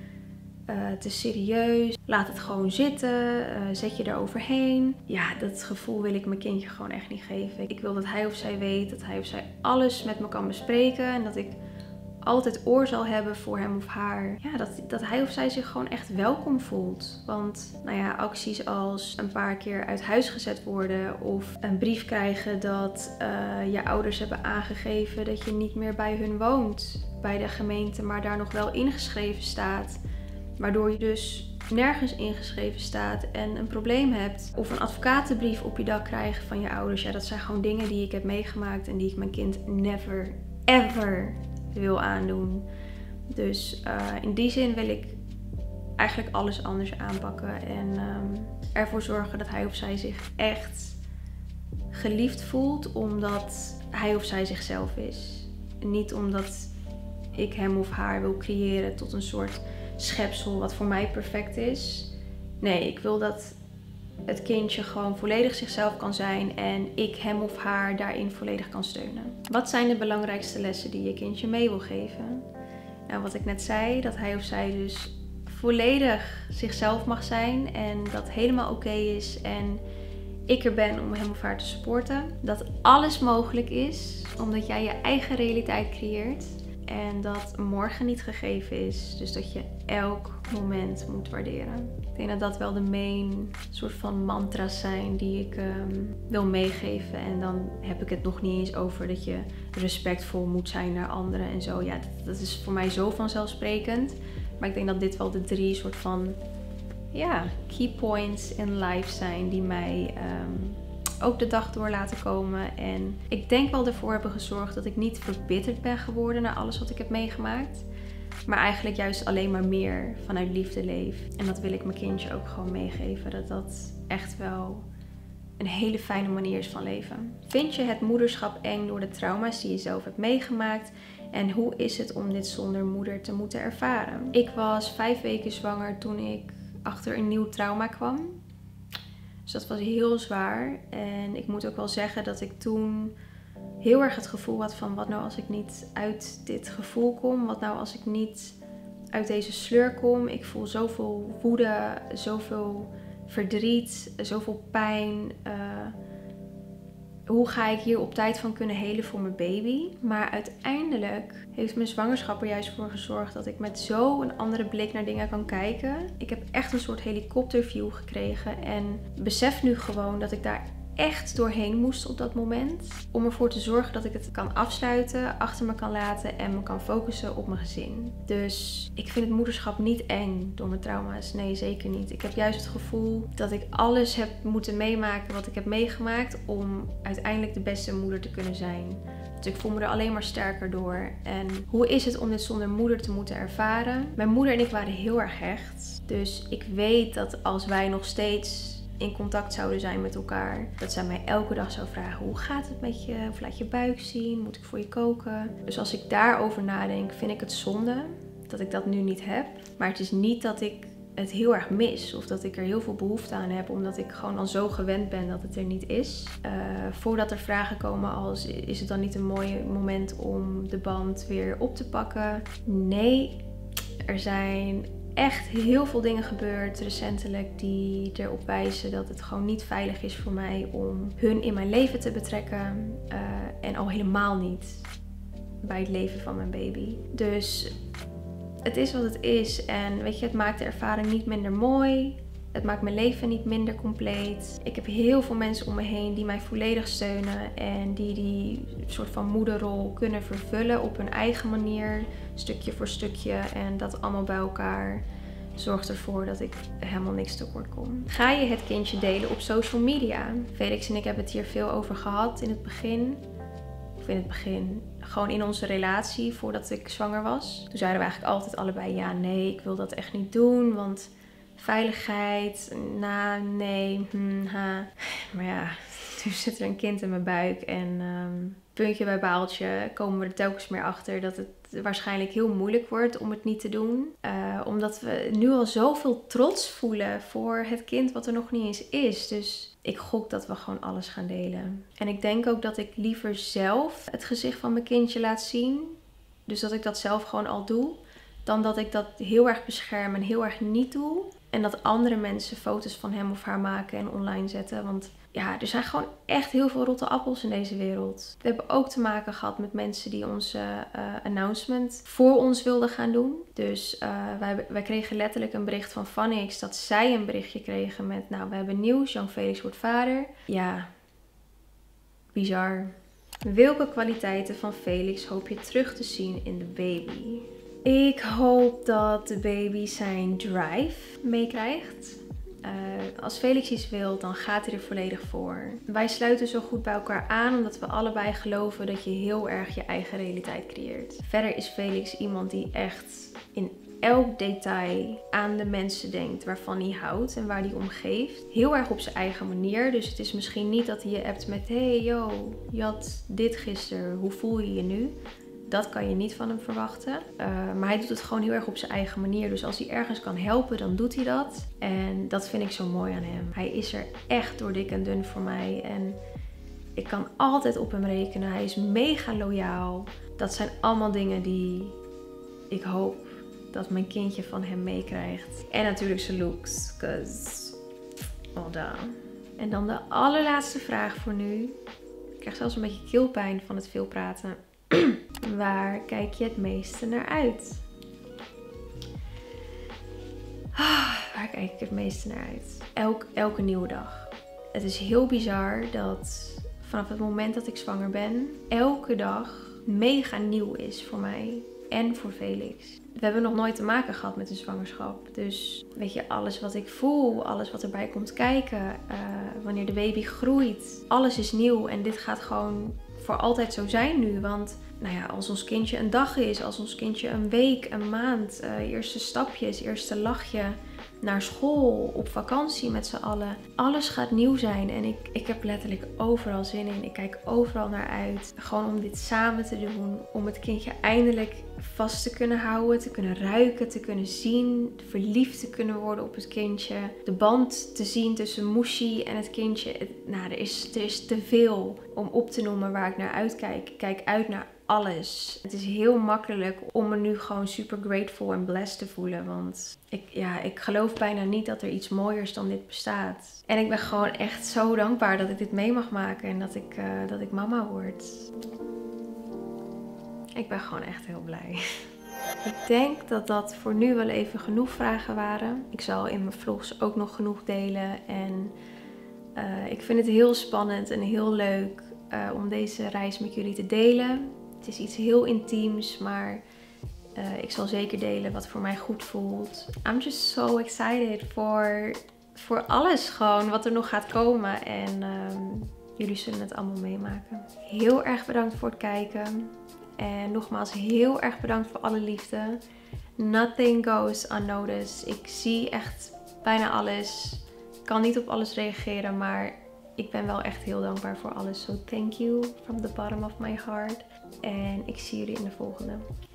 te serieus. Laat het gewoon zitten, zet je er overheen. Ja, dat gevoel wil ik mijn kindje gewoon echt niet geven. Ik wil dat hij of zij weet, dat hij of zij alles met me kan bespreken. En dat ik altijd oor zal hebben voor hem of haar. Ja, dat hij of zij zich gewoon echt welkom voelt. Want nou ja, acties als een paar keer uit huis gezet worden of een brief krijgen dat je ouders hebben aangegeven dat je niet meer bij hun woont bij de gemeente, maar daar nog wel ingeschreven staat. Waardoor je dus nergens ingeschreven staat en een probleem hebt. Of een advocatenbrief op je dak krijgen van je ouders. Ja, dat zijn gewoon dingen die ik heb meegemaakt en die ik mijn kind never, ever wil aandoen. Dus in die zin wil ik eigenlijk alles anders aanpakken. En ervoor zorgen dat hij of zij zich echt geliefd voelt. Omdat hij of zij zichzelf is. Niet omdat ik hem of haar wil creëren tot een soort schepsel wat voor mij perfect is. Nee, ik wil dat het kindje gewoon volledig zichzelf kan zijn en ik hem of haar daarin volledig kan steunen. Wat zijn de belangrijkste lessen die je kindje mee wil geven? Nou, wat ik net zei, dat hij of zij dus volledig zichzelf mag zijn en dat helemaal oké is en ik er ben om hem of haar te supporten. Dat alles mogelijk is, omdat jij je eigen realiteit creëert. En dat morgen niet gegeven is. Dus dat je elk moment moet waarderen. Ik denk dat dat wel de main soort van mantra's zijn die ik wil meegeven. En dan heb ik het nog niet eens over dat je respectvol moet zijn naar anderen en zo. Ja, dat is voor mij zo vanzelfsprekend. Maar ik denk dat dit wel de 3 soort van key points in life zijn die mij ook de dag door laten komen. En ik denk wel ervoor hebben gezorgd dat ik niet verbitterd ben geworden naar alles wat ik heb meegemaakt. Maar eigenlijk juist alleen maar meer vanuit liefde leef. En dat wil ik mijn kindje ook gewoon meegeven. Dat dat echt wel een hele fijne manier is van leven. Vind je het moederschap eng door de trauma's die je zelf hebt meegemaakt? En hoe is het om dit zonder moeder te moeten ervaren? Ik was 5 weken zwanger toen ik achter een nieuw trauma kwam. Dus dat was heel zwaar. En ik moet ook wel zeggen dat ik toen heel erg het gevoel had van wat nou als ik niet uit dit gevoel kom? Wat nou als ik niet uit deze sleur kom? Ik voel zoveel woede, zoveel verdriet, zoveel pijn. Hoe ga ik hier op tijd van kunnen helen voor mijn baby? Maar uiteindelijk heeft mijn zwangerschap er juist voor gezorgd dat ik met zo'n andere blik naar dingen kan kijken. Ik heb echt een soort helikopterview gekregen en besef nu gewoon dat ik daar echt doorheen moest op dat moment. Om ervoor te zorgen dat ik het kan afsluiten, achter me kan laten en me kan focussen op mijn gezin. Dus ik vind het moederschap niet eng door mijn trauma's. Nee, zeker niet. Ik heb juist het gevoel dat ik alles heb moeten meemaken wat ik heb meegemaakt om uiteindelijk de beste moeder te kunnen zijn. Dus ik voel me er alleen maar sterker door. En hoe is het om dit zonder moeder te moeten ervaren? Mijn moeder en ik waren heel erg hecht. Dus ik weet dat als wij nog steeds in contact zouden zijn met elkaar, dat zij mij elke dag zou vragen: hoe gaat het met je? Of laat je buik zien? Moet ik voor je koken? Dus als ik daarover nadenk, vind ik het zonde dat ik dat nu niet heb. Maar het is niet dat ik het heel erg mis of dat ik er heel veel behoefte aan heb, omdat ik gewoon al zo gewend ben dat het er niet is. Voordat er vragen komen als: is het dan niet een mooi moment om de band weer op te pakken? Nee, er zijn echt heel veel dingen gebeurd recentelijk die erop wijzen dat het gewoon niet veilig is voor mij om hun in mijn leven te betrekken. En al helemaal niet bij het leven van mijn baby. Dus het is wat het is. En weet je, het maakt de ervaring niet minder mooi. Het maakt mijn leven niet minder compleet. Ik heb heel veel mensen om me heen die mij volledig steunen. En die soort van moederrol kunnen vervullen op hun eigen manier. Stukje voor stukje. En dat allemaal bij elkaar zorgt ervoor dat ik helemaal niks tekort kom. Ga je het kindje delen op social media? Felix en ik hebben het hier veel over gehad in het begin. Of in het begin, gewoon in onze relatie voordat ik zwanger was. Toen zeiden we eigenlijk altijd allebei ja, nee, ik wil dat echt niet doen. Want veiligheid, nee, Maar ja, nu zit er een kind in mijn buik en puntje bij paaltje komen we er telkens meer achter dat het waarschijnlijk heel moeilijk wordt om het niet te doen. Omdat we nu al zoveel trots voelen voor het kind wat er nog niet eens is. Dus ik gok dat we gewoon alles gaan delen. En ik denk ook dat ik liever zelf het gezicht van mijn kindje laat zien. Dus dat ik dat zelf gewoon al doe. Dan dat ik dat heel erg bescherm en heel erg niet doe. En dat andere mensen foto's van hem of haar maken en online zetten. Want ja, er zijn gewoon echt heel veel rotte appels in deze wereld. We hebben ook te maken gehad met mensen die onze announcement voor ons wilden gaan doen. Dus wij kregen letterlijk een bericht van Fannix dat zij een berichtje kregen met... Nou, we hebben nieuws, Jan Felix wordt vader. Ja, bizar. Welke kwaliteiten van Felix hoop je terug te zien in de baby? Ik hoop dat de baby zijn drive meekrijgt. Als Felix iets wil, dan gaat hij er volledig voor. Wij sluiten zo goed bij elkaar aan, omdat we allebei geloven dat je heel erg je eigen realiteit creëert. Verder is Felix iemand die echt in elk detail aan de mensen denkt waarvan hij houdt en waar hij om geeft. Heel erg op zijn eigen manier. Dus het is misschien niet dat hij je appt met... Hey, yo, je had dit gisteren. Hoe voel je je nu? Dat kan je niet van hem verwachten. Maar hij doet het gewoon heel erg op zijn eigen manier. Dus als hij ergens kan helpen, dan doet hij dat. En dat vind ik zo mooi aan hem. Hij is er echt door dik en dun voor mij. En ik kan altijd op hem rekenen. Hij is mega loyaal. Dat zijn allemaal dingen die ik hoop dat mijn kindje van hem meekrijgt. En natuurlijk zijn looks. Cause, well done. En dan de allerlaatste vraag voor nu. Ik krijg zelfs een beetje keelpijn van het veel praten. Waar kijk je het meeste naar uit? Waar kijk ik het meeste naar uit? Elke nieuwe dag. Het is heel bizar dat vanaf het moment dat ik zwanger ben, elke dag mega nieuw is voor mij en voor Felix. We hebben nog nooit te maken gehad met een zwangerschap. Dus weet je, alles wat ik voel, alles wat erbij komt kijken, wanneer de baby groeit, alles is nieuw. En dit gaat gewoon voor altijd zo zijn nu. Want nou ja, als ons kindje een dag is, als ons kindje een week, een maand, eerste stapjes, eerste lachje, naar school, op vakantie met z'n allen. Alles gaat nieuw zijn en ik heb letterlijk overal zin in. Ik kijk overal naar uit. Gewoon om dit samen te doen. Om het kindje eindelijk vast te kunnen houden, te kunnen ruiken, te kunnen zien. Verliefd te kunnen worden op het kindje. De band te zien tussen Moeshi en het kindje. Er is te veel om op te noemen waar ik naar uitkijk. Ik kijk uit naar alles. Het is heel makkelijk om me nu gewoon super grateful en blessed te voelen. Want ik geloof bijna niet dat er iets mooiers dan dit bestaat. En ik ben gewoon echt zo dankbaar dat ik dit mee mag maken. En dat ik mama word. Ik ben gewoon echt heel blij. Ik denk dat dat voor nu wel even genoeg vragen waren. Ik zal in mijn vlogs ook nog genoeg delen. En ik vind het heel spannend en heel leuk om deze reis met jullie te delen. Het is iets heel intiems, maar ik zal zeker delen wat voor mij goed voelt. I'm just so excited voor alles gewoon wat er nog gaat komen. En jullie zullen het allemaal meemaken. Heel erg bedankt voor het kijken. En nogmaals heel erg bedankt voor alle liefde. Nothing goes unnoticed. Ik zie echt bijna alles. Ik kan niet op alles reageren, maar ik ben wel echt heel dankbaar voor alles. So thank you from the bottom of my heart. En ik zie jullie in de volgende.